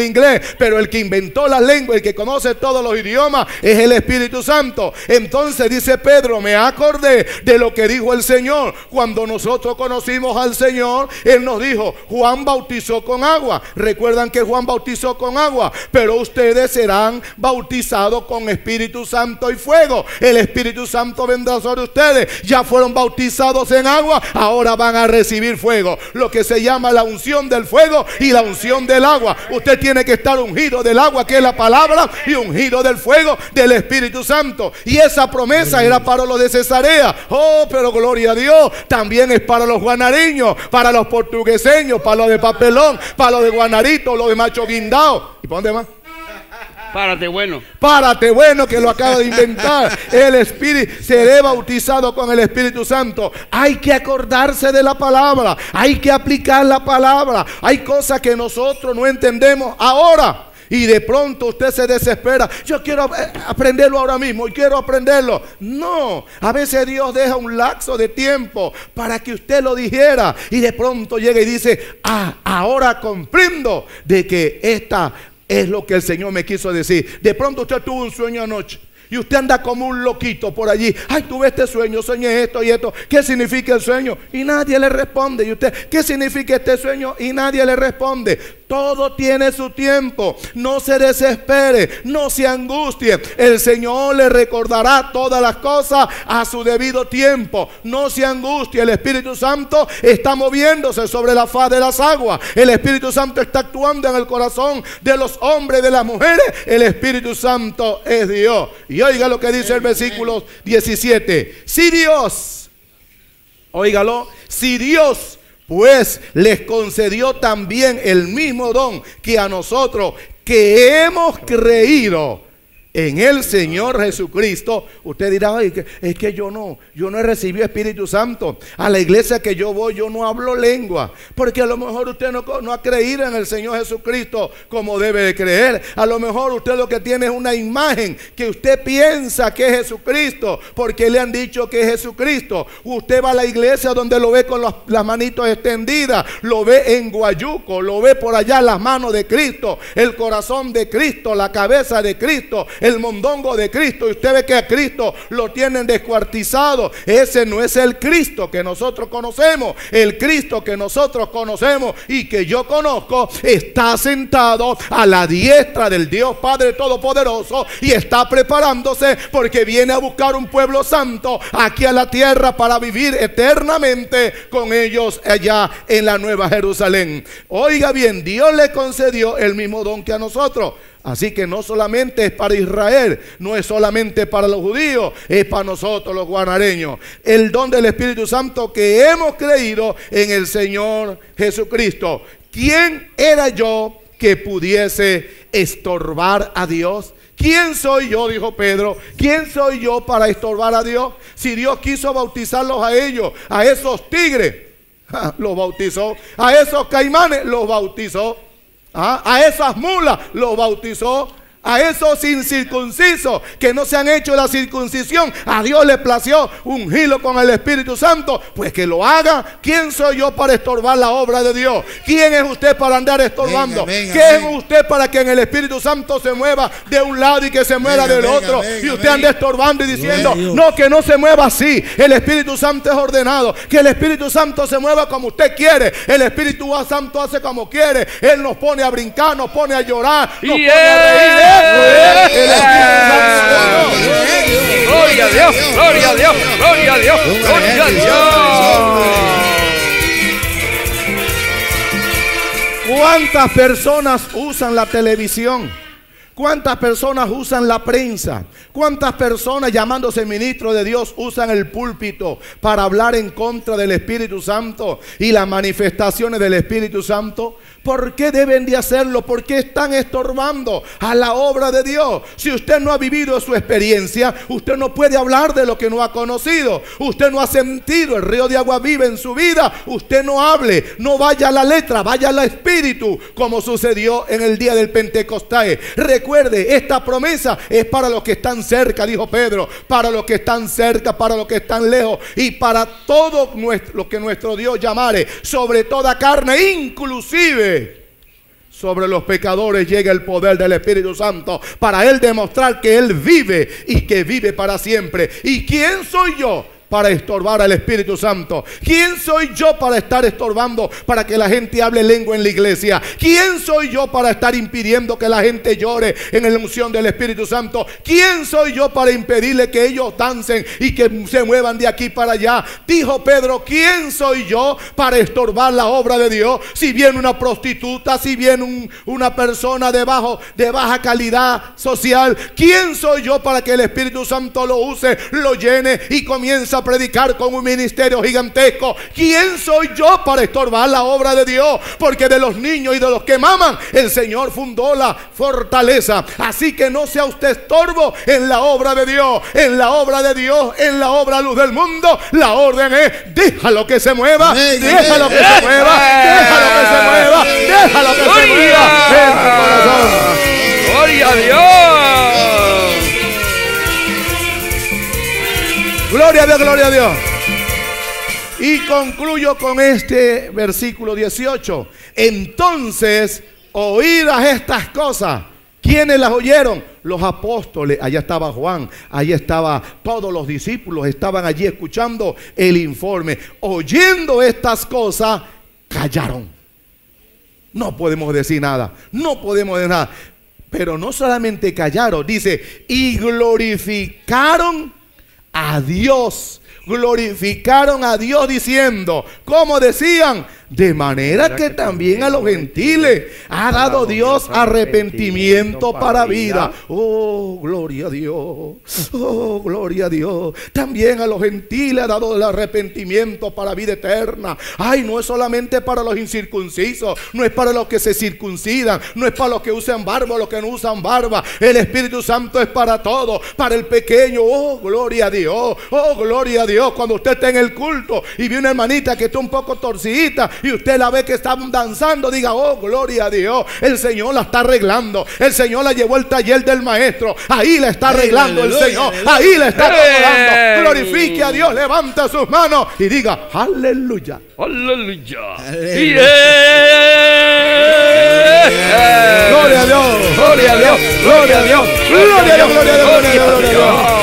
pero el que inventó la lengua, el que conoce todos los idiomas, es el Espíritu Santo. Entonces dice Pedro, me acordé de lo que dijo el Señor. Cuando nosotros conocimos al Señor, Él nos dijo, Juan bautizó con agua. Recuerdan que Juan bautizó con agua, pero ustedes serán bautizados con Espíritu Santo y fuego. El Espíritu Santo vendrá sobre ustedes. Ya fueron bautizados en agua, ahora van a recibir fuego, lo que se llama la unción del fuego y la unción del agua. Usted tiene que estar ungido del agua, que es la palabra, y ungido del fuego, del Espíritu Santo. Y esa promesa era para los de Cesarea. Oh, pero gloria a Dios, también es para los guanareños, para los portugueseños, para los de Papelón, para los de Guanarito, los de Macho Guindao. ¿Y para dónde más? Párate bueno. Párate bueno, que lo acaba de inventar. El Espíritu, seré bautizado con el Espíritu Santo. Hay que acordarse de la palabra, hay que aplicar la palabra. Hay cosas que nosotros no entendemos ahora, y de pronto usted se desespera. Yo quiero aprenderlo ahora mismo y quiero aprenderlo. No, a veces Dios deja un lapso de tiempo para que usted lo dijera, y de pronto llega y dice, ah, ahora comprendo de que esta es lo que el Señor me quiso decir. De pronto usted tuvo un sueño anoche y usted anda como un loquito por allí. Ay, tuve este sueño, soñé esto y esto. ¿Qué significa el sueño? Y nadie le responde. Y usted, ¿qué significa este sueño? Y nadie le responde. Todo tiene su tiempo. No se desespere, no se angustie. El Señor le recordará todas las cosas a su debido tiempo. No se angustie. El Espíritu Santo está moviéndose sobre la faz de las aguas. El Espíritu Santo está actuando en el corazón de los hombres y de las mujeres. El Espíritu Santo es Dios. Y oiga lo que dice el versículo diecisiete. Si Dios, óigalo, si Dios pues les concedió también el mismo don que a nosotros, que hemos creído en el Señor Jesucristo. Usted dirá, ay, es que yo no, yo no he recibido Espíritu Santo. A la iglesia que yo voy, yo no hablo lengua, porque a lo mejor usted no, no ha creído en el Señor Jesucristo como debe de creer. A lo mejor usted lo que tiene es una imagen que usted piensa que es Jesucristo, porque le han dicho que es Jesucristo. Usted va a la iglesia donde lo ve con los, las manitos extendidas, lo ve en guayuco, lo ve por allá las manos de Cristo, el corazón de Cristo, la cabeza de Cristo, el mondongo de Cristo, y usted ve que a Cristo lo tienen descuartizado. Ese no es el Cristo que nosotros conocemos. El Cristo que nosotros conocemos y que yo conozco está sentado a la diestra del Dios Padre Todopoderoso y está preparándose, porque viene a buscar un pueblo santo aquí a la tierra para vivir eternamente con ellos allá en la Nueva Jerusalén. Oiga bien, Dios le concedió el mismo don que a nosotros. Así que no solamente es para Israel, no es solamente para los judíos, es para nosotros los guanareños. El don del Espíritu Santo que hemos creído en el Señor Jesucristo. ¿Quién era yo que pudiese estorbar a Dios? ¿Quién soy yo? Dijo Pedro. ¿Quién soy yo para estorbar a Dios? Si Dios quiso bautizarlos a ellos, a esos tigres, los bautizó. A esos caimanes, los bautizó. ¿Ah? A esas mulas los bautizó. A esos incircuncisos que no se han hecho la circuncisión, a Dios le plació ungirlo con el Espíritu Santo, pues que lo haga. ¿Quién soy yo para estorbar la obra de Dios? ¿Quién es usted para andar estorbando? Venga, venga, ¿Quién venga. es usted para que en el Espíritu Santo se mueva de un lado y que se mueva venga, del venga, otro? Venga, y usted venga. anda estorbando y diciendo, no, que no se mueva así. El Espíritu Santo es ordenado. Que el Espíritu Santo se mueva como usted quiere. El Espíritu Santo hace como quiere. Él nos pone a brincar, nos pone a llorar, nos yeah. pone a reír. Gloria a Dios, gloria a Dios, gloria a Dios, gloria a Dios. ¿Cuántas personas usan la televisión? ¿Cuántas personas usan la prensa? ¿Cuántas personas llamándose ministros de Dios usan el púlpito para hablar en contra del Espíritu Santo y las manifestaciones del Espíritu Santo? ¿Por qué deben de hacerlo? ¿Por qué están estorbando a la obra de Dios? Si usted no ha vivido su experiencia, usted no puede hablar de lo que no ha conocido. Usted no ha sentido el río de agua viva en su vida. Usted no hable, no vaya a la letra, vaya al espíritu, como sucedió en el día del Pentecostés. Recuerde, esta promesa es para los que están cerca, dijo Pedro, para los que están cerca, para los que están lejos y para todo nuestro, lo que nuestro Dios llamare, sobre toda carne, inclusive sobre los pecadores llega el poder del Espíritu Santo para Él demostrar que Él vive y que vive para siempre. ¿Y quién soy yo para estorbar al Espíritu Santo? ¿Quién soy yo para estar estorbando para que la gente hable lengua en la iglesia? ¿Quién soy yo para estar impidiendo que la gente llore en la unción del Espíritu Santo? ¿Quién soy yo para impedirle que ellos dancen y que se muevan de aquí para allá? Dijo Pedro, ¿quién soy yo para estorbar la obra de Dios? Si viene una prostituta, si viene un, una persona de, bajo, de baja calidad social, ¿quién soy yo para que el Espíritu Santo lo use, lo llene y comience a predicar con un ministerio gigantesco? ¿Quién soy yo para estorbar la obra de Dios? Porque de los niños y de los que maman el Señor fundó la fortaleza. Así que no sea usted estorbo en la obra de Dios, en la obra de Dios, en la obra luz del mundo. La orden es: déjalo que se mueva, Amén, déjalo amén. que se mueva, déjalo que se mueva, déjalo que se mueva en tu corazón. ¡Gloria a Dios! Gloria a Dios, gloria a Dios. Y concluyo con este versículo dieciocho. Entonces oídas estas cosas. ¿Quiénes las oyeron? Los apóstoles. Allá estaba Juan, allá estaba todos los discípulos, estaban allí escuchando el informe. Oyendo estas cosas, callaron. No podemos decir nada, no podemos decir nada. Pero no solamente callaron, dice, y glorificaron a Dios. Glorificaron a Dios diciendo, como decían, de manera que también a los gentiles ha dado Dios arrepentimiento para vida. Oh, gloria a Dios. Oh, gloria a Dios. También a los gentiles ha dado el arrepentimiento para vida eterna. Ay, no es solamente para los incircuncisos, no es para los que se circuncidan, no es para los que usan barba o los que no usan barba. El Espíritu Santo es para todos, para el pequeño. Oh, gloria a Dios. Oh, gloria a Dios. Cuando usted está en el culto y ve una hermanita que está un poco torcidita y usted la ve que está danzando, diga, oh, gloria a Dios, el Señor la está arreglando. El Señor la llevó al taller del maestro, ahí la está arreglando el Señor, ahí la está acomodando. Glorifique a Dios, levanta sus manos y diga, aleluya. Aleluya. Aleluya. Yeah. Gloria a Dios, gloria a Dios, gloria a Dios, gloria a Dios, gloria a Dios, gloria a Dios, gloria a Dios.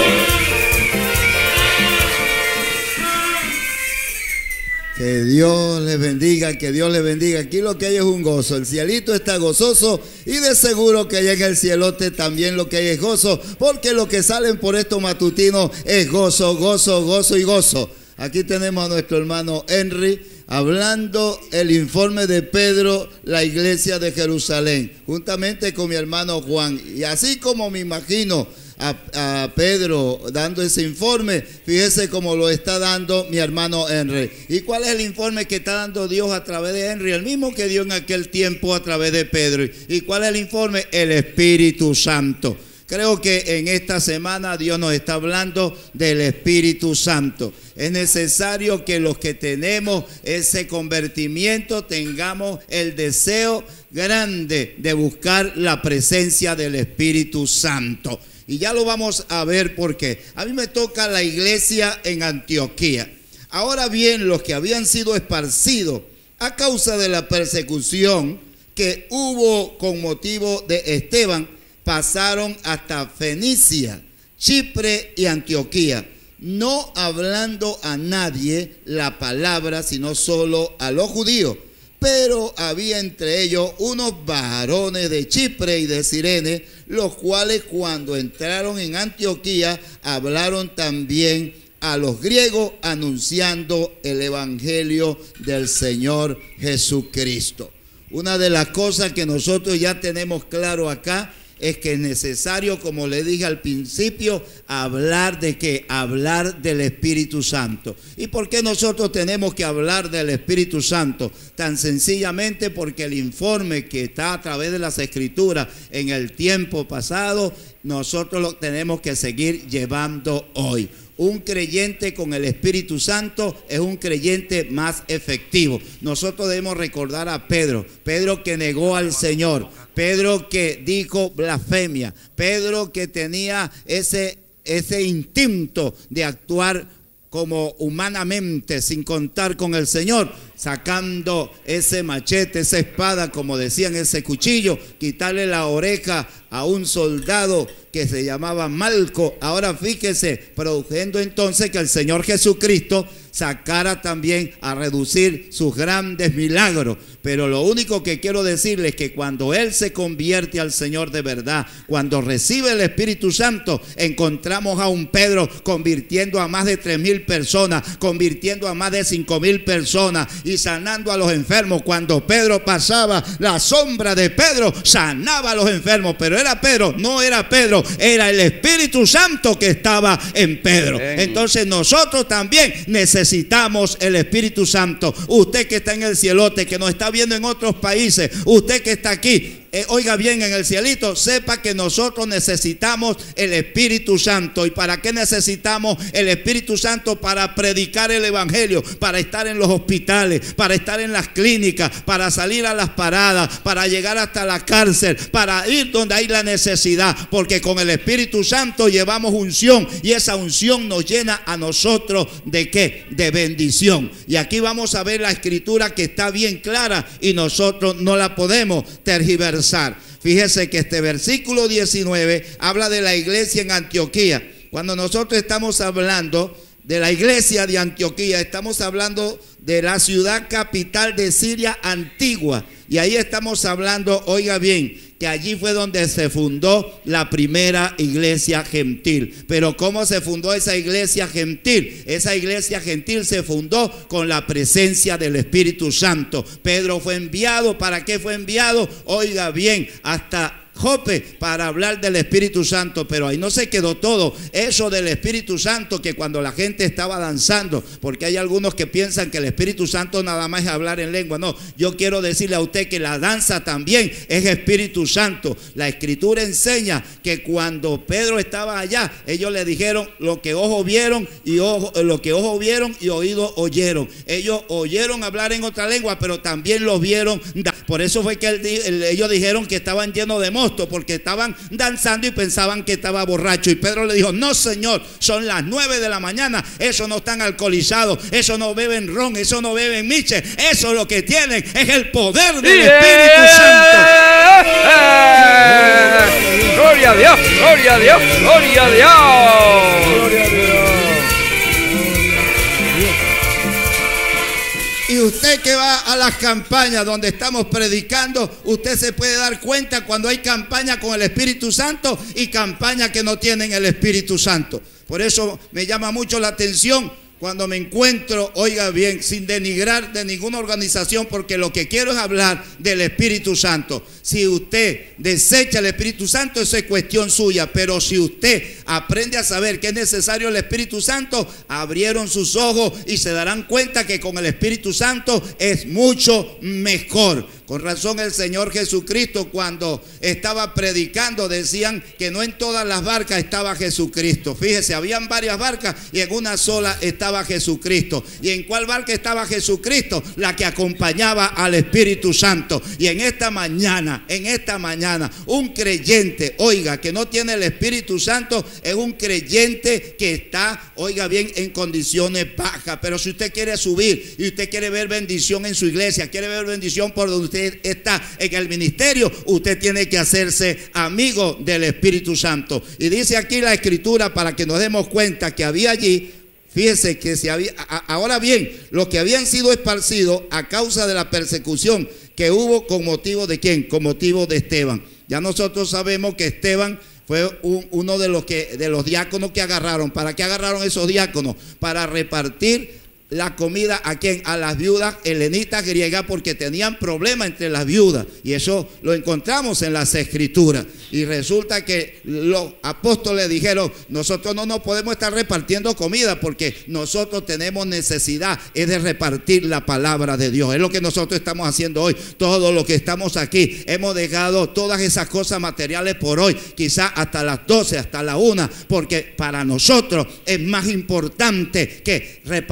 Que Dios les bendiga, que Dios les bendiga. Aquí lo que hay es un gozo. El cielito está gozoso y de seguro que allá en el cielote también lo que hay es gozo, porque lo que salen por estos matutinos es gozo, gozo, gozo y gozo. Aquí tenemos a nuestro hermano Henry hablando el informe de Pedro, la iglesia de Jerusalén, juntamente con mi hermano Juan. Y así como me imagino A, a Pedro dando ese informe, fíjese cómo lo está dando mi hermano Henry. ¿Y cuál es el informe que está dando Dios a través de Henry? El mismo que dio en aquel tiempo a través de Pedro. ¿Y cuál es el informe? El Espíritu Santo. Creo que en esta semana Dios nos está hablando del Espíritu Santo. Es necesario que los que tenemos ese convertimiento tengamos el deseo grande de buscar la presencia del Espíritu Santo. Y ya lo vamos a ver porque a mí me toca la iglesia en Antioquía. Ahora bien, los que habían sido esparcidos a causa de la persecución que hubo con motivo de Esteban, pasaron hasta Fenicia, Chipre y Antioquía, no hablando a nadie la palabra, sino solo a los judíos. Pero había entre ellos unos varones de Chipre y de Cirene, los cuales cuando entraron en Antioquía hablaron también a los griegos anunciando el evangelio del Señor Jesucristo. Una de las cosas que nosotros ya tenemos claro acá es que es necesario, como le dije al principio, hablar de qué, hablar del Espíritu Santo. ¿Y por qué nosotros tenemos que hablar del Espíritu Santo? Tan sencillamente porque el informe que está a través de las Escrituras en el tiempo pasado, nosotros lo tenemos que seguir llevando hoy. Un creyente con el Espíritu Santo es un creyente más efectivo. Nosotros debemos recordar a Pedro, Pedro que negó al Señor, Pedro que dijo blasfemia, Pedro que tenía ese, ese instinto de actuar como humanamente, sin contar con el Señor, sacando ese machete, esa espada, como decían, ese cuchillo, quitarle la oreja a un soldado que se llamaba Malco. Ahora fíjese, produciendo entonces que el Señor Jesucristo sacara también a reducir sus grandes milagros. Pero lo único que quiero decirles es que cuando Él se convierte al Señor de verdad, cuando recibe el Espíritu Santo, encontramos a un Pedro convirtiendo a más de tres mil personas, convirtiendo a más de cinco mil personas y sanando a los enfermos. Cuando Pedro pasaba, la sombra de Pedro sanaba a los enfermos. Pero era Pedro, no era Pedro, era el Espíritu Santo que estaba en Pedro. Entonces nosotros también necesitamos el Espíritu Santo. Usted que está en el cielote, que nos está viendo en otros países, usted que está aquí, eh, oiga bien, en el cielito, sepa que nosotros necesitamos el Espíritu Santo. ¿Y para qué necesitamos el Espíritu Santo? Para predicar el Evangelio, para estar en los hospitales, para estar en las clínicas, para salir a las paradas, para llegar hasta la cárcel, para ir donde hay la necesidad, porque con el Espíritu Santo llevamos unción y esa unción nos llena a nosotros ¿de qué? De bendición. Y aquí vamos a ver la escritura que está bien clara y nosotros no la podemos tergiversar. Fíjese que este versículo diecinueve habla de la iglesia en Antioquía. Cuando nosotros estamos hablando de la iglesia de Antioquía, estamos hablando de la ciudad capital de Siria antigua. Y ahí estamos hablando, oiga bien, que allí fue donde se fundó la primera iglesia gentil. Pero ¿cómo se fundó esa iglesia gentil? Esa iglesia gentil se fundó con la presencia del Espíritu Santo. Pedro fue enviado. ¿Para qué fue enviado? Oiga bien, hasta Jope para hablar del Espíritu Santo. Pero ahí no se quedó todo. Eso del Espíritu Santo, que cuando la gente estaba danzando, porque hay algunos que piensan que el Espíritu Santo nada más es hablar en lengua. No, yo quiero decirle a usted que la danza también es Espíritu Santo. La escritura enseña que cuando Pedro estaba allá, ellos le dijeron lo que ojos vieron y ojo, lo que ojos vieron y oídos oyeron. Ellos oyeron hablar en otra lengua, pero también lo vieron. Por eso fue que él, él, ellos dijeron que estaban llenos de mosto, porque estaban danzando y pensaban que estaba borracho. Y Pedro le dijo: no, Señor, son las nueve de la mañana, eso no están alcoholizados, eso no beben ron, eso no beben miche, eso lo que tienen es el poder del yeah. Espíritu Santo. Yeah. Gloria a Dios, gloria a Dios, gloria a Dios, gloria a Dios. Y usted que va a las campañas donde estamos predicando, usted se puede dar cuenta cuando hay campaña con el Espíritu Santo y campaña que no tienen el Espíritu Santo. Por eso me llama mucho la atención cuando me encuentro, oiga bien, sin denigrar de ninguna organización, porque lo que quiero es hablar del Espíritu Santo. Si usted desecha el Espíritu Santo, eso es cuestión suya. Pero si usted aprende a saber que es necesario el Espíritu Santo, abrieron sus ojos y se darán cuenta que con el Espíritu Santo es mucho mejor. Con razón el Señor Jesucristo, cuando estaba predicando, decían que no en todas las barcas estaba Jesucristo. Fíjese, habían varias barcas y en una sola estaba Jesucristo. ¿Y en cuál barca estaba Jesucristo? La que acompañaba al Espíritu Santo. Y en esta mañana, en esta mañana, un creyente, oiga, que no tiene el Espíritu Santo, es un creyente que está, oiga bien, en condiciones bajas. Pero si usted quiere subir y usted quiere ver bendición en su iglesia, quiere ver bendición por donde usted está en el ministerio, usted tiene que hacerse amigo del Espíritu Santo. Y dice aquí la escritura, para que nos demos cuenta que había allí, fíjese que se había, ahora bien, los que habían sido esparcidos a causa de la persecución que hubo con motivo de ¿quién? Con motivo de Esteban. Ya nosotros sabemos que Esteban fue un, uno de los, que, de los diáconos que agarraron. ¿Para qué agarraron esos diáconos? Para repartir la comida ¿a quién? A las viudas helenitas griegas, porque tenían problemas entre las viudas, y eso lo encontramos en las escrituras. Y resulta que los apóstoles dijeron: nosotros no nos podemos estar repartiendo comida, porque nosotros tenemos necesidad es de repartir la palabra de Dios. Es lo que nosotros estamos haciendo hoy. Todo lo que estamos aquí, hemos dejado todas esas cosas materiales por hoy, quizás hasta las doce, hasta la una, porque para nosotros es más importante que repartir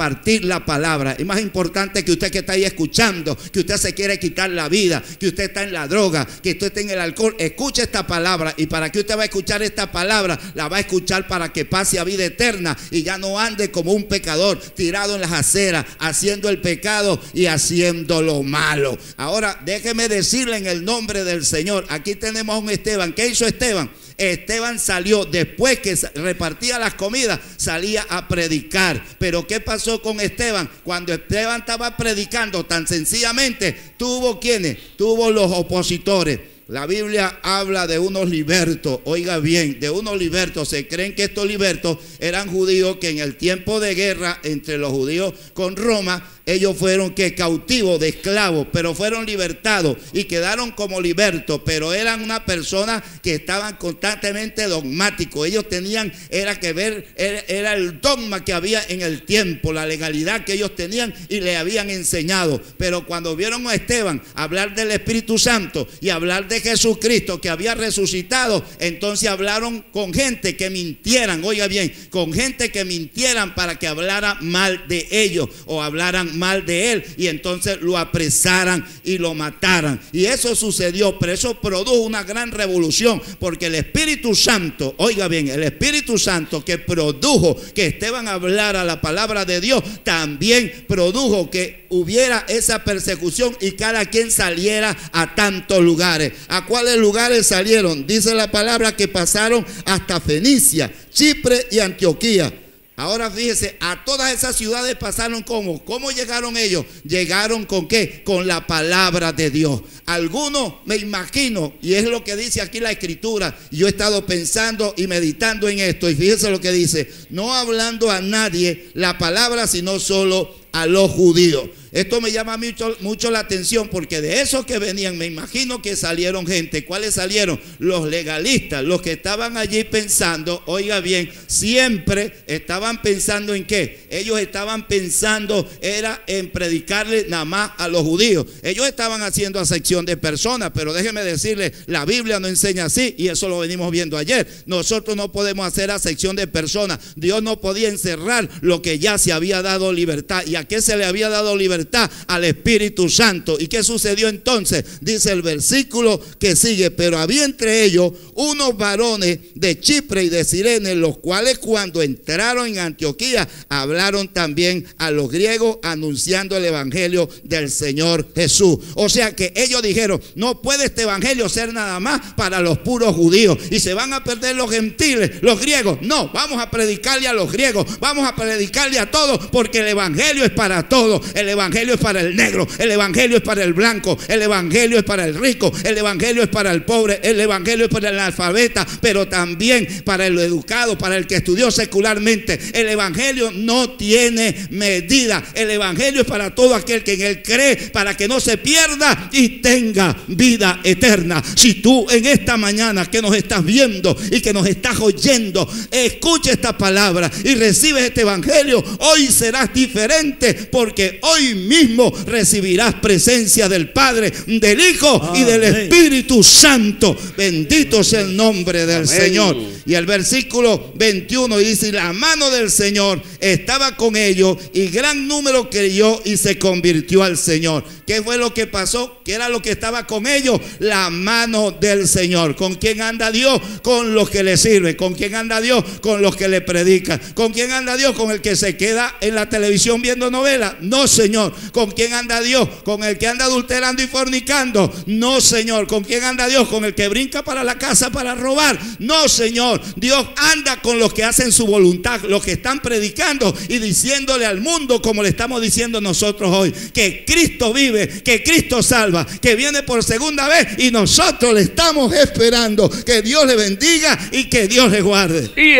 oír la palabra. Es más importante que usted que está ahí escuchando, que usted se quiere quitar la vida, que usted está en la droga, que usted está en el alcohol. Escuche esta palabra, y para que usted va a escuchar esta palabra, la va a escuchar para que pase a vida eterna y ya no ande como un pecador tirado en las aceras, haciendo el pecado y haciendo lo malo. Ahora déjeme decirle en el nombre del Señor, aquí tenemos a un Esteban. ¿Qué hizo Esteban? Esteban salió después que repartía las comidas, salía a predicar. Pero ¿qué pasó con Esteban? Cuando Esteban estaba predicando, tan sencillamente tuvo quienes, tuvo los opositores. La Biblia habla de unos libertos, oiga bien, de unos libertos. Se creen que estos libertos eran judíos que en el tiempo de guerra entre los judíos con Roma, ellos fueron que cautivos de esclavos, pero fueron libertados y quedaron como libertos, pero eran una persona que estaban constantemente dogmáticos. Ellos tenían, era que ver, era, era el dogma que había en el tiempo, la legalidad que ellos tenían y le habían enseñado. Pero cuando vieron a Esteban hablar del Espíritu Santo y hablar de Jesucristo que había resucitado, entonces hablaron con gente que mintieran, oiga bien, con gente que mintieran para que hablara mal de ellos o hablaran mal de él, y entonces lo apresaran y lo mataran. Y eso sucedió, pero eso produjo una gran revolución, porque el Espíritu Santo, oiga bien, el Espíritu Santo que produjo que Esteban hablara la palabra de Dios, también produjo que hubiera esa persecución y cada quien saliera a tantos lugares. ¿A cuáles lugares salieron? Dice la palabra que pasaron hasta Fenicia, Chipre y Antioquía. Ahora fíjese, a todas esas ciudades pasaron como, ¿cómo llegaron ellos? Llegaron con ¿qué? Con la palabra de Dios. Algunos, me imagino, y es lo que dice aquí la Escritura, yo he estado pensando y meditando en esto, y fíjese lo que dice, no hablando a nadie la palabra, sino solo a los judíos. Esto me llama mucho, mucho la atención, porque de esos que venían, me imagino que salieron gente. ¿Cuáles salieron? Los legalistas, los que estaban allí pensando, oiga bien, siempre estaban pensando en qué. Ellos estaban pensando, era en predicarle nada más a los judíos. Ellos estaban haciendo acepción de personas, pero déjeme decirle, la Biblia no enseña así, y eso lo venimos viendo ayer. Nosotros no podemos hacer acepción de personas. Dios no podía encerrar lo que ya se había dado libertad. ¿Y a qué se le había dado libertad? Al Espíritu Santo. ¿Y qué sucedió entonces? Dice el versículo que sigue, pero había entre ellos unos varones de Chipre y de Cirene, los cuales cuando entraron en Antioquía hablaron también a los griegos, anunciando el evangelio del Señor Jesús. O sea que ellos dijeron, no puede este evangelio ser nada más para los puros judíos y se van a perder los gentiles, los griegos. No, vamos a predicarle a los griegos, vamos a predicarle a todos, porque el evangelio es para todos. El evangelio es para el negro, el evangelio es para el blanco, el evangelio es para el rico, el evangelio es para el pobre, el evangelio es para el analfabeta, pero también para el educado, para el que estudió secularmente. El evangelio no tiene medida. El evangelio es para todo aquel que en él cree, para que no se pierda y tenga vida eterna. Si tú en esta mañana que nos estás viendo y que nos estás oyendo, escucha esta palabra y recibes este evangelio, hoy serás diferente, porque hoy mismo recibirás presencia del Padre, del Hijo Amén. Y del Espíritu Santo. Bendito sea el nombre del Amén. Señor. Y el versículo veintiuno dice, la mano del Señor estaba con ellos y gran número creyó y se convirtió al Señor. ¿Qué fue lo que pasó? ¿Qué era lo que estaba con ellos? La mano del Señor. ¿Con quién anda Dios? Con los que le sirven. ¿Con quién anda Dios? Con los que le predican. ¿Con quién anda Dios? Con el que se queda en la televisión viendo novelas. No, Señor. ¿Con quién anda Dios? ¿Con el que anda adulterando y fornicando? No, Señor. ¿Con quién anda Dios? ¿Con el que brinca para la casa para robar? No, Señor. Dios anda con los que hacen su voluntad, los que están predicando y diciéndole al mundo, como le estamos diciendo nosotros hoy, que Cristo vive, que Cristo salva, que viene por segunda vez, y nosotros le estamos esperando. Que Dios le bendiga y que Dios le guarde. Y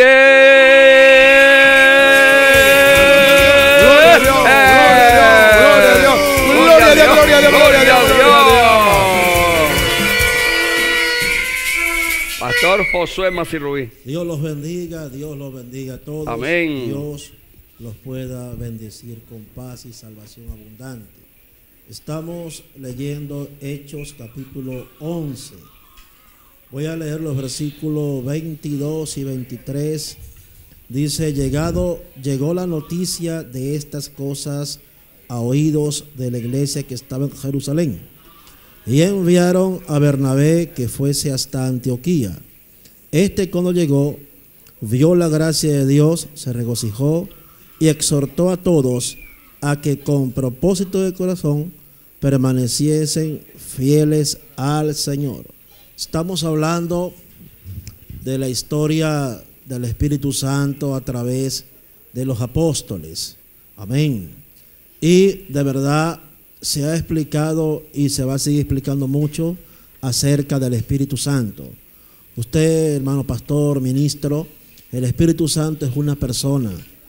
gloria a Dios, gloria a Dios, gloria a Dios, gloria a Dios, gloria a Dios, gloria a Dios. Pastor Josué Macirruí. Dios los bendiga, Dios los bendiga a todos. Amén. Dios los pueda bendecir con paz y salvación abundante. Estamos leyendo Hechos capítulo once. Voy a leer los versículos veintidós y veintitrés Dice, llegado, llegó la noticia de estas cosas a oídos de la iglesia que estaba en Jerusalén. Y enviaron a Bernabé que fuese hasta Antioquía. Este, cuando llegó, vio la gracia de Dios, se regocijó y exhortó a todos a que con propósito de corazón permaneciesen fieles al Señor. Estamos hablando de la historia del Espíritu Santo a través de los apóstoles. Amén. Y de verdad se ha explicado y se va a seguir explicando mucho acerca del Espíritu Santo. Usted, hermano pastor, ministro, el Espíritu Santo es una persona.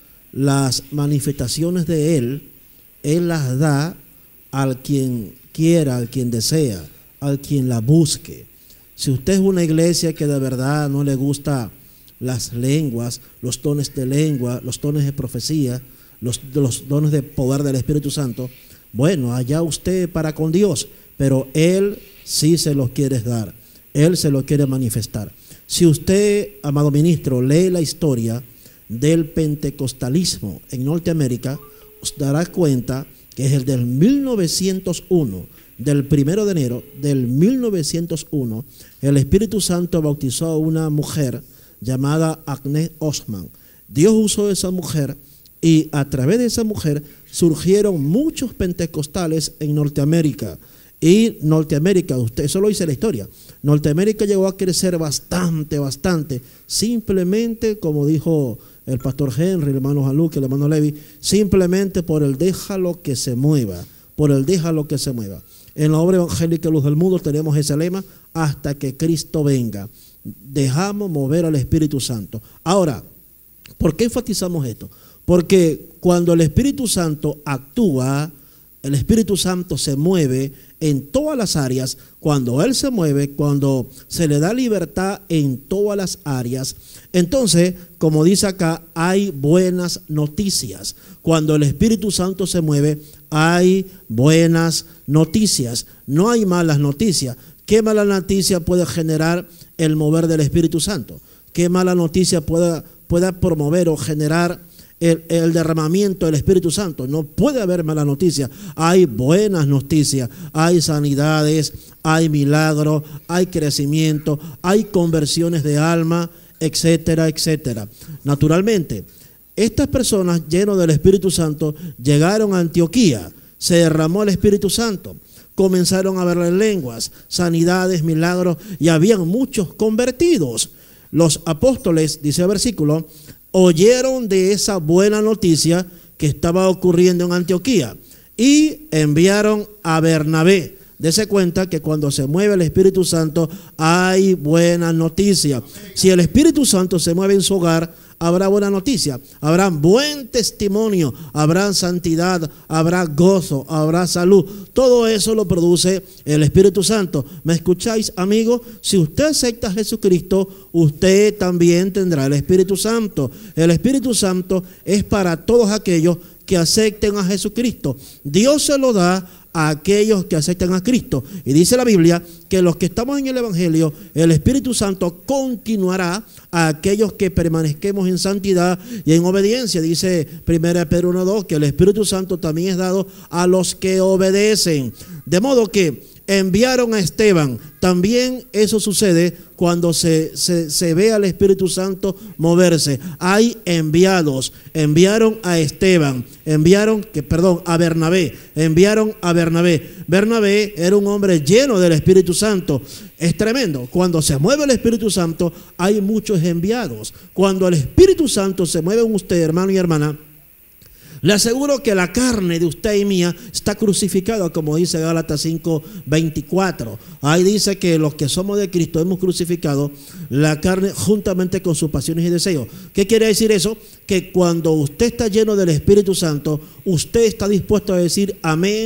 Las manifestaciones de Él, Él las da al quien quiera, al quien desea, al quien la busque. Si usted es una iglesia que de verdad no le gusta las lenguas, los dones de lengua, los dones de profecía, los, los dones de poder del Espíritu Santo, bueno, allá usted para con Dios, pero Él sí se los quiere dar, Él se lo quiere manifestar. Si usted, amado ministro, lee la historia del pentecostalismo en Norteamérica, os dará cuenta que es el del mil novecientos uno, del primero de enero del mil novecientos uno, el Espíritu Santo bautizó a una mujer llamada Agnes Osman. Dios usó a esa mujer y a través de esa mujer surgieron muchos pentecostales en Norteamérica. Y Norteamérica, usted, eso lo dice la historia, Norteamérica llegó a crecer bastante, bastante, simplemente como dijo el pastor Henry, el hermano Jaluque, el hermano Levi, simplemente por el déjalo que se mueva, por el déjalo que se mueva. En la obra evangélica Luz del Mundo tenemos ese lema, hasta que Cristo venga. Dejamos mover al Espíritu Santo. Ahora, ¿por qué enfatizamos esto? Porque cuando el Espíritu Santo actúa, el Espíritu Santo se mueve en todas las áreas. Cuando Él se mueve, cuando se le da libertad en todas las áreas, entonces, como dice acá, hay buenas noticias. Cuando el Espíritu Santo se mueve, hay buenas noticias. No hay malas noticias. ¿Qué mala noticia puede generar el mover del Espíritu Santo? ¿Qué mala noticia pueda, pueda promover o generar El, el derramamiento del Espíritu Santo? No puede haber mala noticia. Hay buenas noticias, hay sanidades, hay milagros, hay crecimiento, hay conversiones de alma, etcétera, etcétera. Naturalmente, estas personas llenas del Espíritu Santo llegaron a Antioquía, se derramó el Espíritu Santo, comenzaron a ver las lenguas, sanidades, milagros, y habían muchos convertidos. Los apóstoles, dice el versículo, oyeron de esa buena noticia que estaba ocurriendo en Antioquía y enviaron a Bernabé. Dese cuenta que cuando se mueve el Espíritu Santo hay buena noticia. Si el Espíritu Santo se mueve en su hogar, habrá buena noticia, habrá buen testimonio, habrá santidad, habrá gozo, habrá salud. Todo eso lo produce el Espíritu Santo. ¿Me escucháis, amigo? Si usted acepta a Jesucristo, usted también tendrá el Espíritu Santo. El Espíritu Santo es para todos aquellos que acepten a Jesucristo. Dios se lo da a aquellos que aceptan a Cristo. Y dice la Biblia que los que estamos en el Evangelio, el Espíritu Santo continuará a aquellos que permanezquemos en santidad y en obediencia. Dice primera de Pedro uno dos que el Espíritu Santo también es dado a los que obedecen. De modo que enviaron a Esteban. También eso sucede cuando se, se, se ve al Espíritu Santo moverse. Hay enviados. Enviaron a Esteban. Enviaron, que perdón, a Bernabé. Enviaron a Bernabé. Bernabé era un hombre lleno del Espíritu Santo. Es tremendo. Cuando se mueve el Espíritu Santo, hay muchos enviados. Cuando el Espíritu Santo se mueve en usted, hermano y hermana, le aseguro que la carne de usted y mía está crucificada, como dice Gálatas cinco veinticuatro. Ahí dice que los que somos de Cristo hemos crucificado la carne juntamente con sus pasiones y deseos. ¿Qué quiere decir eso? Que cuando usted está lleno del Espíritu Santo, usted está dispuesto a decir amén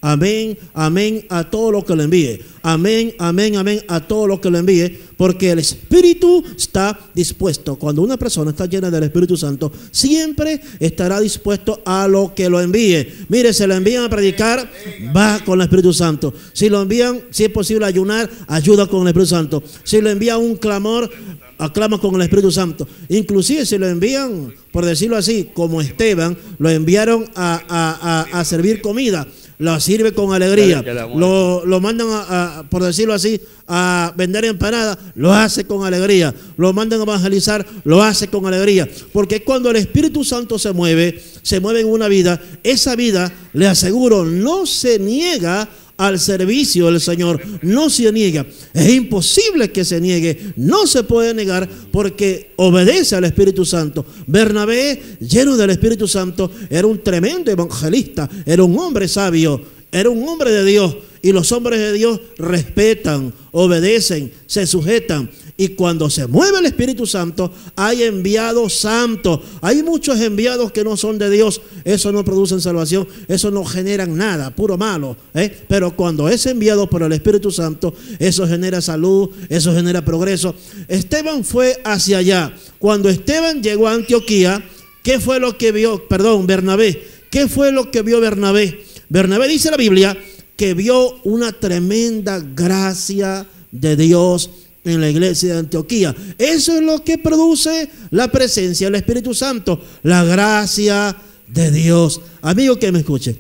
amén, amén a todo lo que lo envíe. Amén, amén, amén a todo lo que lo envíe, porque el Espíritu está dispuesto. Cuando una persona está llena del Espíritu Santo, siempre estará dispuesto a lo que lo envíe. Mire, se lo envían a predicar, va con el Espíritu Santo. Si lo envían, si es posible ayunar, ayuda con el Espíritu Santo. Si lo envían un clamor, aclama con el Espíritu Santo. Inclusive si lo envían, por decirlo así, como Esteban, lo enviaron a, a, a, a servir comida, lo sirve con alegría. Lo, lo mandan a, a, por decirlo así, a vender empanadas, lo hace con alegría. Lo mandan a evangelizar, lo hace con alegría. Porque cuando el Espíritu Santo se mueve, se mueve en una vida, esa vida, le aseguro, no se niega al servicio del Señor, no se niega. Es imposible que se niegue, no se puede negar, porque obedece al Espíritu Santo. Bernabé, lleno del Espíritu Santo, era un tremendo evangelista, era un hombre sabio, era un hombre de Dios, y los hombres de Dios respetan, obedecen, se sujetan. Y cuando se mueve el Espíritu Santo, hay enviados santos. Hay muchos enviados que no son de Dios. Eso no produce salvación, eso no genera nada, puro malo, ¿eh? Pero cuando es enviado por el Espíritu Santo, eso genera salud, eso genera progreso. Esteban fue hacia allá. Cuando Esteban llegó a Antioquía, ¿qué fue lo que vio? Perdón, Bernabé. ¿Qué fue lo que vio Bernabé? Bernabé, dice la Biblia, que vio una tremenda gracia de Dios en la iglesia de Antioquía. Eso es lo que produce la presencia del Espíritu Santo, la gracia de Dios. Amigo que me escuche,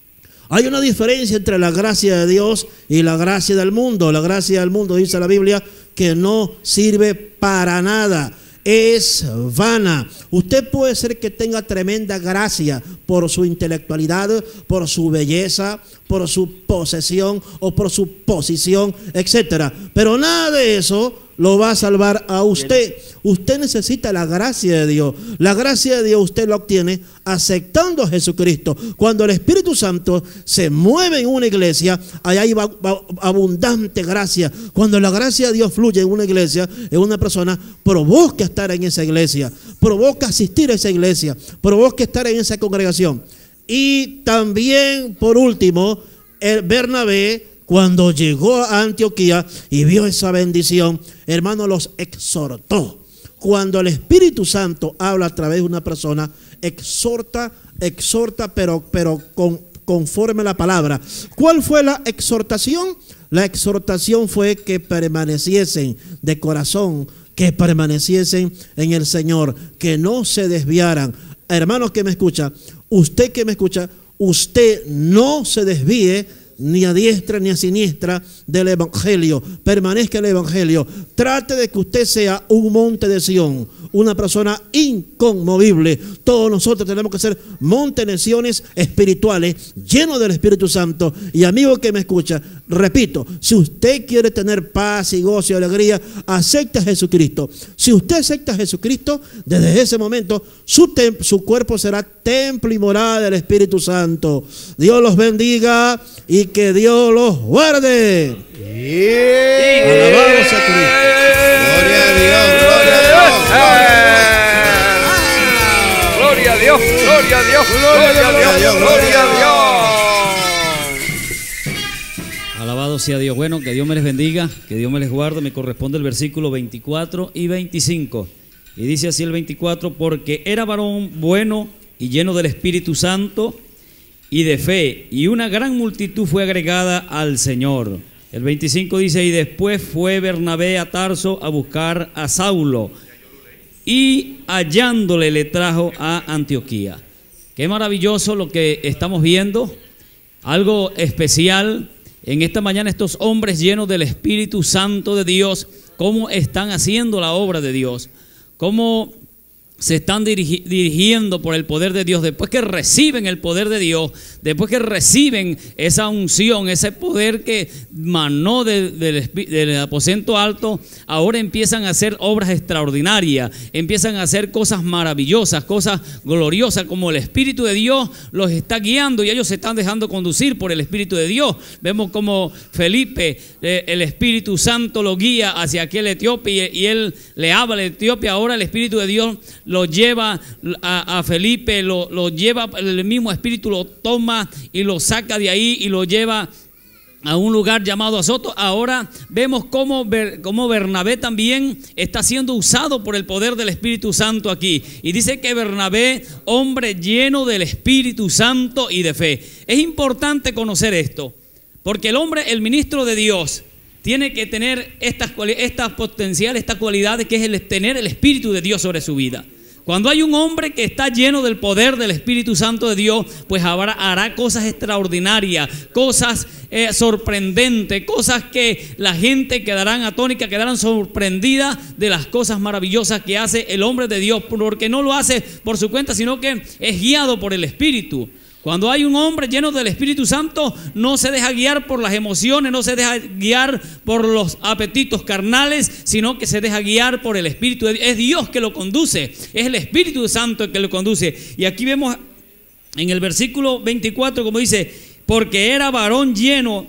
hay una diferencia entre la gracia de Dios y la gracia del mundo. La gracia del mundo, dice la Biblia, que no sirve para nada, es vana. Usted puede ser que tenga tremenda gracia por su intelectualidad, por su belleza, por su posesión o por su posición, etcétera. Pero nada de eso lo va a salvar a usted. Usted necesita la gracia de Dios. La gracia de Dios usted la obtiene aceptando a Jesucristo. Cuando el Espíritu Santo se mueve en una iglesia, allá hay abundante gracia. Cuando la gracia de Dios fluye en una iglesia, en una persona, provoca estar en esa iglesia, provoca asistir a esa iglesia, provoca estar en esa congregación. Y también, por último, el Bernabé, cuando llegó a Antioquía y vio esa bendición, hermano, los exhortó. Cuando el Espíritu Santo habla a través de una persona, exhorta, exhorta, pero, pero con, conforme a la palabra. ¿Cuál fue la exhortación? La exhortación fue que permaneciesen de corazón, que permaneciesen en el Señor, que no se desviaran. Hermanos que me escucha, usted que me escucha, usted no se desvíe ni a diestra ni a siniestra del Evangelio. Permanezca en el Evangelio. Trate de que usted sea un monte de Sión, una persona inconmovible. Todos nosotros tenemos que ser monte de Siones espirituales, llenos del Espíritu Santo. Y amigo que me escucha, repito, si usted quiere tener paz y gozo y alegría, acepte a Jesucristo. Si usted acepta a Jesucristo, desde ese momento su, su cuerpo será templo y morada del Espíritu Santo. Dios los bendiga y que Dios los guarde. Yeah. Alabado sea Cristo. Gloria a Dios, gloria a Dios. Gloria a Dios, gloria a Dios, gloria a Dios, gloria a Dios. Alabado sea Dios. Bueno, que Dios me les bendiga, que Dios me les guarde. Me corresponde el versículo veinticuatro y veinticinco. Y dice así el veinticuatro: porque era varón bueno y lleno del Espíritu Santo y de fe, y una gran multitud fue agregada al Señor. El veinticinco dice: y después fue Bernabé a Tarso a buscar a Saulo, y hallándole le trajo a Antioquía. Qué maravilloso lo que estamos viendo, algo especial en esta mañana. Estos hombres llenos del Espíritu Santo de Dios, cómo están haciendo la obra de Dios, cómo se están dirigi dirigiendo por el poder de Dios. Después que reciben el poder de Dios, después que reciben esa unción, ese poder que manó de, de, del aposento alto, ahora empiezan a hacer obras extraordinarias, empiezan a hacer cosas maravillosas, cosas gloriosas, como el Espíritu de Dios los está guiando y ellos se están dejando conducir por el Espíritu de Dios. Vemos como Felipe, eh, el Espíritu Santo lo guía hacia aquel etíope y, y él le habla al etíope. Ahora el Espíritu de Dios lo lleva a, a Felipe, lo, lo lleva, el mismo Espíritu lo toma y lo saca de ahí y lo lleva a un lugar llamado Azoto. Ahora vemos cómo, cómo Bernabé también está siendo usado por el poder del Espíritu Santo aquí. Y dice que Bernabé, hombre lleno del Espíritu Santo y de fe. Es importante conocer esto, porque el hombre, el ministro de Dios, tiene que tener estas, estas potenciales, estas cualidades, que es el tener el Espíritu de Dios sobre su vida. Cuando hay un hombre que está lleno del poder del Espíritu Santo de Dios, pues hará, hará cosas extraordinarias, cosas eh, sorprendentes, cosas que la gente quedarán atónica, quedarán sorprendidas de las cosas maravillosas que hace el hombre de Dios, porque no lo hace por su cuenta, sino que es guiado por el Espíritu. Cuando hay un hombre lleno del Espíritu Santo, no se deja guiar por las emociones, no se deja guiar por los apetitos carnales, sino que se deja guiar por el Espíritu. Es Dios que lo conduce, es el Espíritu Santo el que lo conduce. Y aquí vemos en el versículo veinticuatro, como dice, porque era varón lleno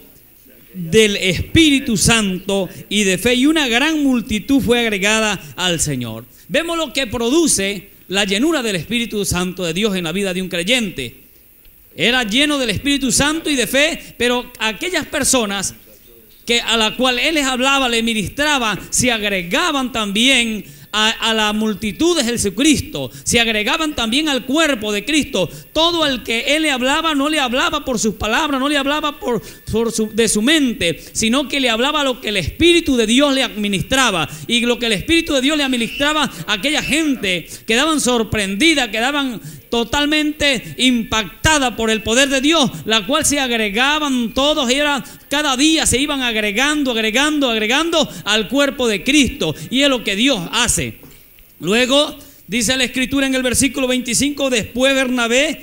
del Espíritu Santo y de fe, y una gran multitud fue agregada al Señor. Vemos lo que produce la llenura del Espíritu Santo de Dios en la vida de un creyente. Era lleno del Espíritu Santo y de fe, pero aquellas personas que a la cual él les hablaba, les ministraba, se agregaban también a, a la multitud de Jesucristo, se agregaban también al cuerpo de Cristo. Todo el que él le hablaba, no le hablaba por sus palabras, no le hablaba por, por su, de su mente, sino que le hablaba lo que el Espíritu de Dios le administraba. Y lo que el Espíritu de Dios le administraba a aquella gente, quedaban sorprendidas, quedaban totalmente impactada por el poder de Dios, la cual se agregaban todos, y era, cada día se iban agregando, agregando, agregando al cuerpo de Cristo, y es lo que Dios hace. Luego dice la Escritura en el versículo veinticinco, después Bernabé,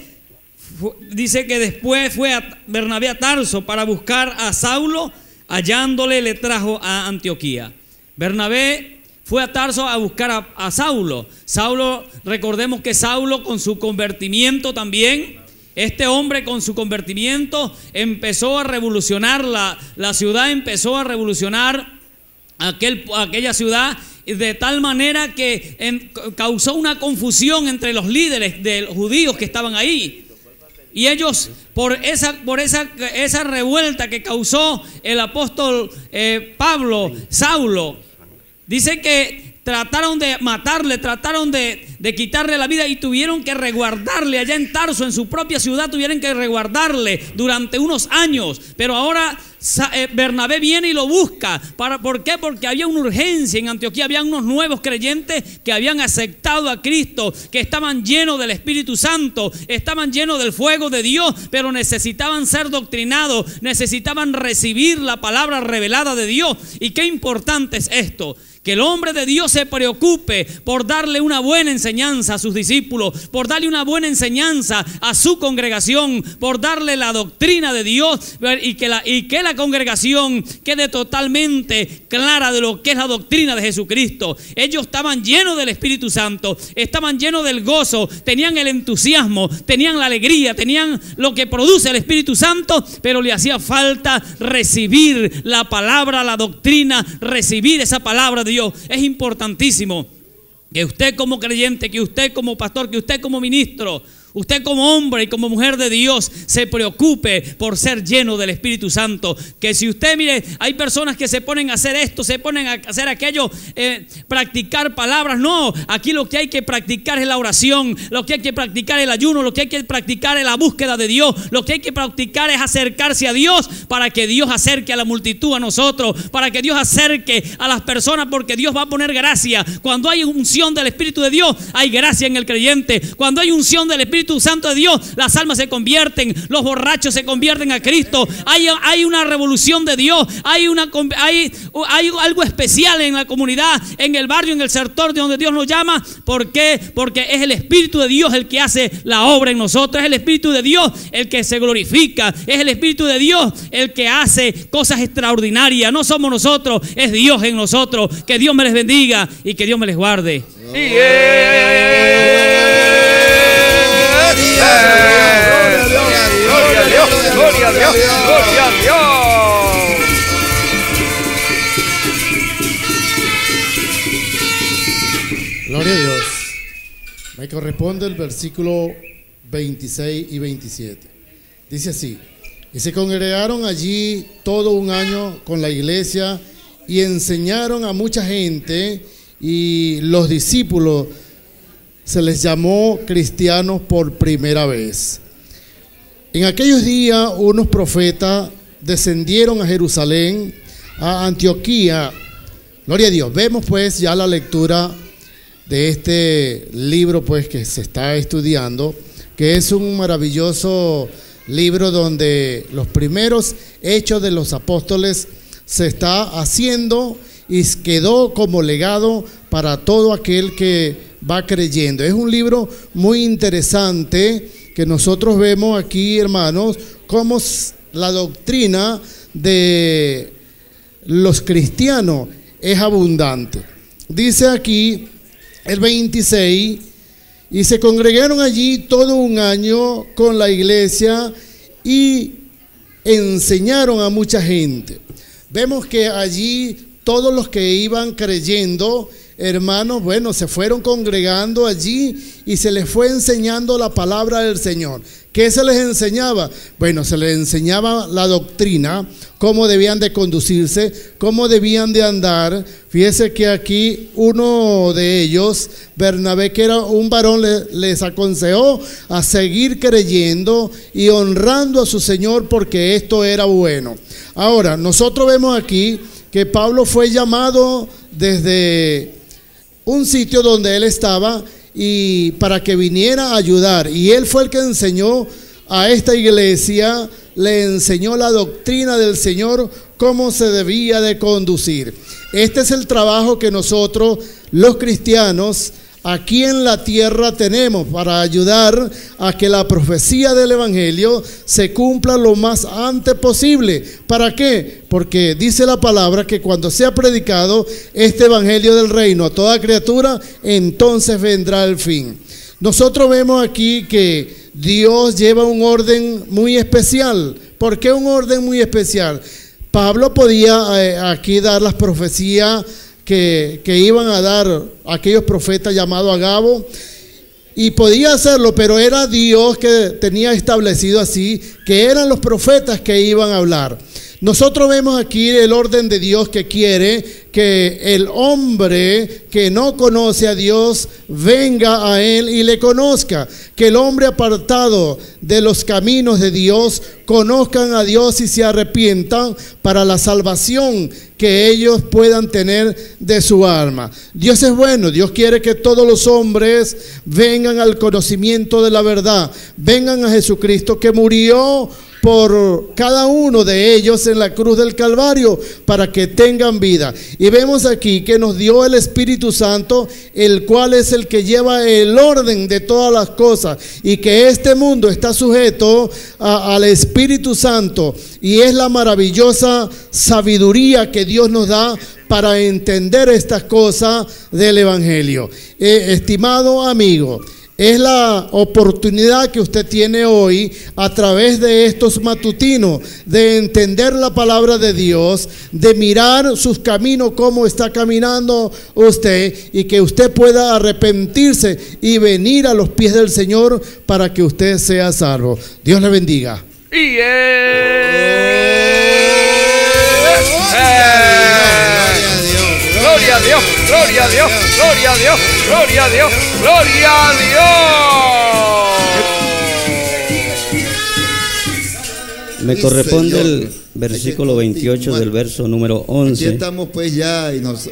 dice que después fue a Bernabé a Tarso para buscar a Saulo, hallándole le trajo a Antioquía. Bernabé fue a Tarso a buscar a, a Saulo. Saulo, recordemos que Saulo con su convertimiento también, este hombre con su convertimiento empezó a revolucionar la, la ciudad, empezó a revolucionar aquel, aquella ciudad de tal manera que en, causó una confusión entre los líderes de los judíos que estaban ahí. Y ellos, por esa, por esa, esa revuelta que causó el apóstol eh, Pablo, Saulo, dice que trataron de matarle, trataron de, de quitarle la vida y tuvieron que resguardarle allá en Tarso, en su propia ciudad, tuvieron que resguardarle durante unos años. Pero ahora Bernabé viene y lo busca. ¿Para, ¿Por qué? Porque había una urgencia en Antioquía, había unos nuevos creyentes que habían aceptado a Cristo, que estaban llenos del Espíritu Santo, estaban llenos del fuego de Dios, pero necesitaban ser doctrinados, necesitaban recibir la palabra revelada de Dios. Y qué importante es esto, que el hombre de Dios se preocupe por darle una buena enseñanza a sus discípulos, por darle una buena enseñanza a su congregación, por darle la doctrina de Dios, y que la, y que la congregación quede totalmente clara de lo que es la doctrina de Jesucristo. Ellos estaban llenos del Espíritu Santo, estaban llenos del gozo, tenían el entusiasmo, tenían la alegría, tenían lo que produce el Espíritu Santo, pero le hacía falta recibir la palabra, la doctrina, recibir esa palabra de Dios. Es importantísimo que usted como creyente, que usted como pastor, que usted como ministro, usted como hombre y como mujer de Dios se preocupe por ser lleno del Espíritu Santo. Que si usted, mire, hay personas que se ponen a hacer esto, se ponen a hacer aquello, eh, practicar palabras. No, aquí lo que hay que practicar es la oración, lo que hay que practicar es el ayuno, lo que hay que practicar es la búsqueda de Dios, lo que hay que practicar es acercarse a Dios, para que Dios acerque a la multitud a nosotros, para que Dios acerque a las personas, porque Dios va a poner gracia. Cuando hay unción del Espíritu de Dios, hay gracia en el creyente. Cuando hay unción del Espíritu Santo de Dios, las almas se convierten, los borrachos se convierten a Cristo. Hay, hay una revolución de Dios, hay, una, hay, hay algo especial en la comunidad, en el barrio, en el sector de donde Dios nos llama. ¿Por qué? Porque es el Espíritu de Dios el que hace la obra en nosotros, es el Espíritu de Dios el que se glorifica, es el Espíritu de Dios el que hace cosas extraordinarias. No somos nosotros, es Dios en nosotros. Que Dios me les bendiga y que Dios me les guarde. Gloria a Dios, gloria a Dios, gloria a Dios, gloria a Dios. Gloria a Dios. Me corresponde el versículo veintiséis y veintisiete. Dice así: y se congregaron allí todo un año con la iglesia y enseñaron a mucha gente, y los discípulos se les llamó cristianos por primera vez. En aquellos días unos profetas descendieron a Jerusalén, a Antioquía. Gloria a Dios. Vemos pues ya la lectura de este libro pues que se está estudiando, que es un maravilloso libro donde los primeros hechos de los apóstoles se está haciendo y quedó como legado para todo aquel que va creyendo. Es un libro muy interesante que nosotros vemos aquí, hermanos, cómo la doctrina de los cristianos es abundante. Dice aquí el veintiséis: y se congregaron allí todo un año con la iglesia y enseñaron a mucha gente. Vemos que allí todos los que iban creyendo, hermanos, bueno, se fueron congregando allí y se les fue enseñando la palabra del Señor. ¿Qué se les enseñaba? Bueno, se les enseñaba la doctrina, cómo debían de conducirse, cómo debían de andar. Fíjese que aquí uno de ellos, Bernabé, que era un varón, les aconsejó a seguir creyendo y honrando a su Señor, porque esto era bueno. Ahora, nosotros vemos aquí que Pablo fue llamado desde un sitio donde él estaba y para que viniera a ayudar, y él fue el que enseñó a esta iglesia, le enseñó la doctrina del Señor, cómo se debía de conducir. Este es el trabajo que nosotros los cristianos aquí en la tierra tenemos, para ayudar a que la profecía del evangelio se cumpla lo más antes posible. ¿Para qué? Porque dice la palabra que cuando sea predicado este evangelio del reino a toda criatura, entonces vendrá el fin. Nosotros vemos aquí que Dios lleva un orden muy especial. ¿Por qué un orden muy especial? Pablo podía eh, aquí dar las profecías Que, que iban a dar aquellos profetas llamados Agabo, y podía hacerlo, pero era Dios que tenía establecido así, que eran los profetas que iban a hablar. Nosotros vemos aquí el orden de Dios, que quiere que el hombre que no conoce a Dios venga a Él y le conozca. Que el hombre apartado de los caminos de Dios conozcan a Dios y se arrepientan para la salvación que ellos puedan tener de su alma. Dios es bueno. Dios quiere que todos los hombres vengan al conocimiento de la verdad, vengan a Jesucristo, que murió por cada uno de ellos en la cruz del Calvario para que tengan vida. Y vemos aquí que nos dio el Espíritu Santo, el cual es el que lleva el orden de todas las cosas, y que este mundo está sujeto a, al Espíritu Santo, y es la maravillosa sabiduría que Dios nos da para entender estas cosas del evangelio. Eh, estimado amigo, es la oportunidad que usted tiene hoy a través de estos matutinos de entender la palabra de Dios, de mirar sus caminos, cómo está caminando usted, y que usted pueda arrepentirse y venir a los pies del Señor para que usted sea salvo. Dios le bendiga. Y es... Gloria a Dios, gloria a Dios, gloria a Dios, gloria a Dios, gloria a Dios. Me corresponde el versículo veintiocho del verso número once. Aquí estamos pues ya y nos...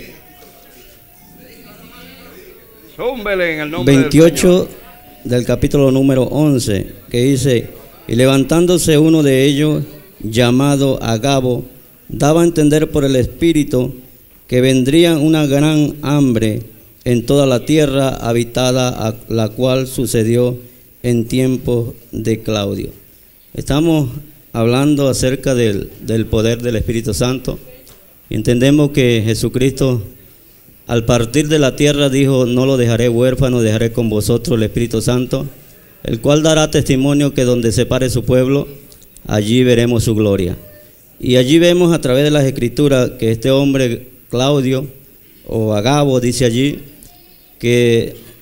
Zúmbele en el nombre veintiocho del, del capítulo número once, que dice: y levantándose uno de ellos, llamado Agabo, daba a entender por el Espíritu que vendría una gran hambre en toda la tierra habitada, a la cual sucedió en tiempos de Claudio. Estamos hablando acerca del, del poder del Espíritu Santo. Entendemos que Jesucristo, al partir de la tierra, dijo: no lo dejaré huérfano, dejaré con vosotros el Espíritu Santo, el cual dará testimonio que donde se pare su pueblo, allí veremos su gloria. Y allí vemos a través de las Escrituras que este hombre Claudio o Agabo, dice allí, que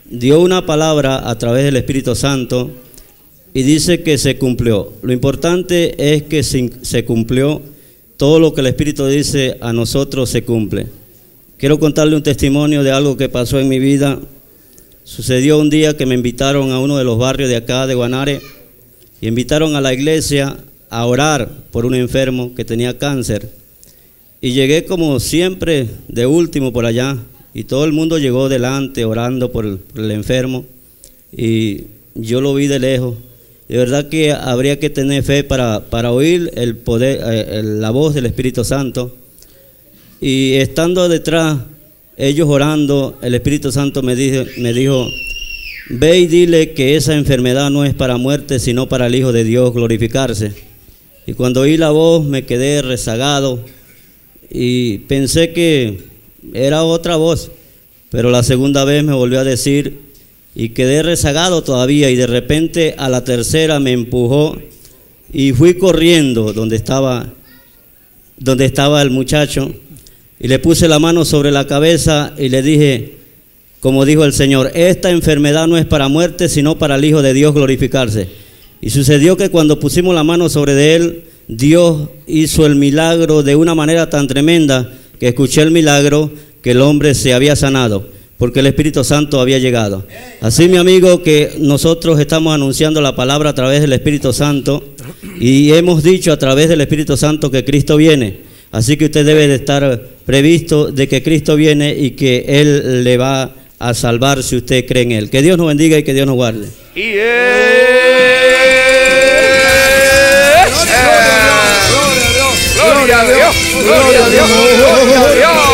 dio una palabra a través del Espíritu Santo y dice que se cumplió. Lo importante es que se, se cumplió. Todo lo que el Espíritu dice a nosotros se cumple. Quiero contarle un testimonio de algo que pasó en mi vida. Sucedió un día que me invitaron a uno de los barrios de acá de Guanare y invitaron a la iglesia a orar por un enfermo que tenía cáncer. Y llegué como siempre de último por allá y todo el mundo llegó delante orando por el, por el enfermo y yo lo vi de lejos. De verdad que habría que tener fe para, para oír el poder, eh, la voz del Espíritu Santo. Y estando detrás, ellos orando, el Espíritu Santo me dijo, me dijo, ve y dile que esa enfermedad no es para muerte, sino para el Hijo de Dios glorificarse. Y cuando oí la voz me quedé rezagado y pensé que era otra voz, pero la segunda vez me volvió a decir, y quedé rezagado todavía, y de repente a la tercera me empujó y fui corriendo donde estaba, donde estaba el muchacho y le puse la mano sobre la cabeza y le dije, como dijo el Señor, esta enfermedad no es para muerte, sino para el Hijo de Dios glorificarse. Y sucedió que cuando pusimos la mano sobre de él, Dios hizo el milagro de una manera tan tremenda que escuché el milagro que el hombre se había sanado, porque el Espíritu Santo había llegado. Así, mi amigo, que nosotros estamos anunciando la palabra a través del Espíritu Santo y hemos dicho a través del Espíritu Santo que Cristo viene. Así que usted debe de estar previsto de que Cristo viene y que Él le va a salvar si usted cree en Él. Que Dios nos bendiga y que Dios nos guarde. Y él... Gloria a Dios, gloria a Dios, gloria a Dios, gloria a Dios.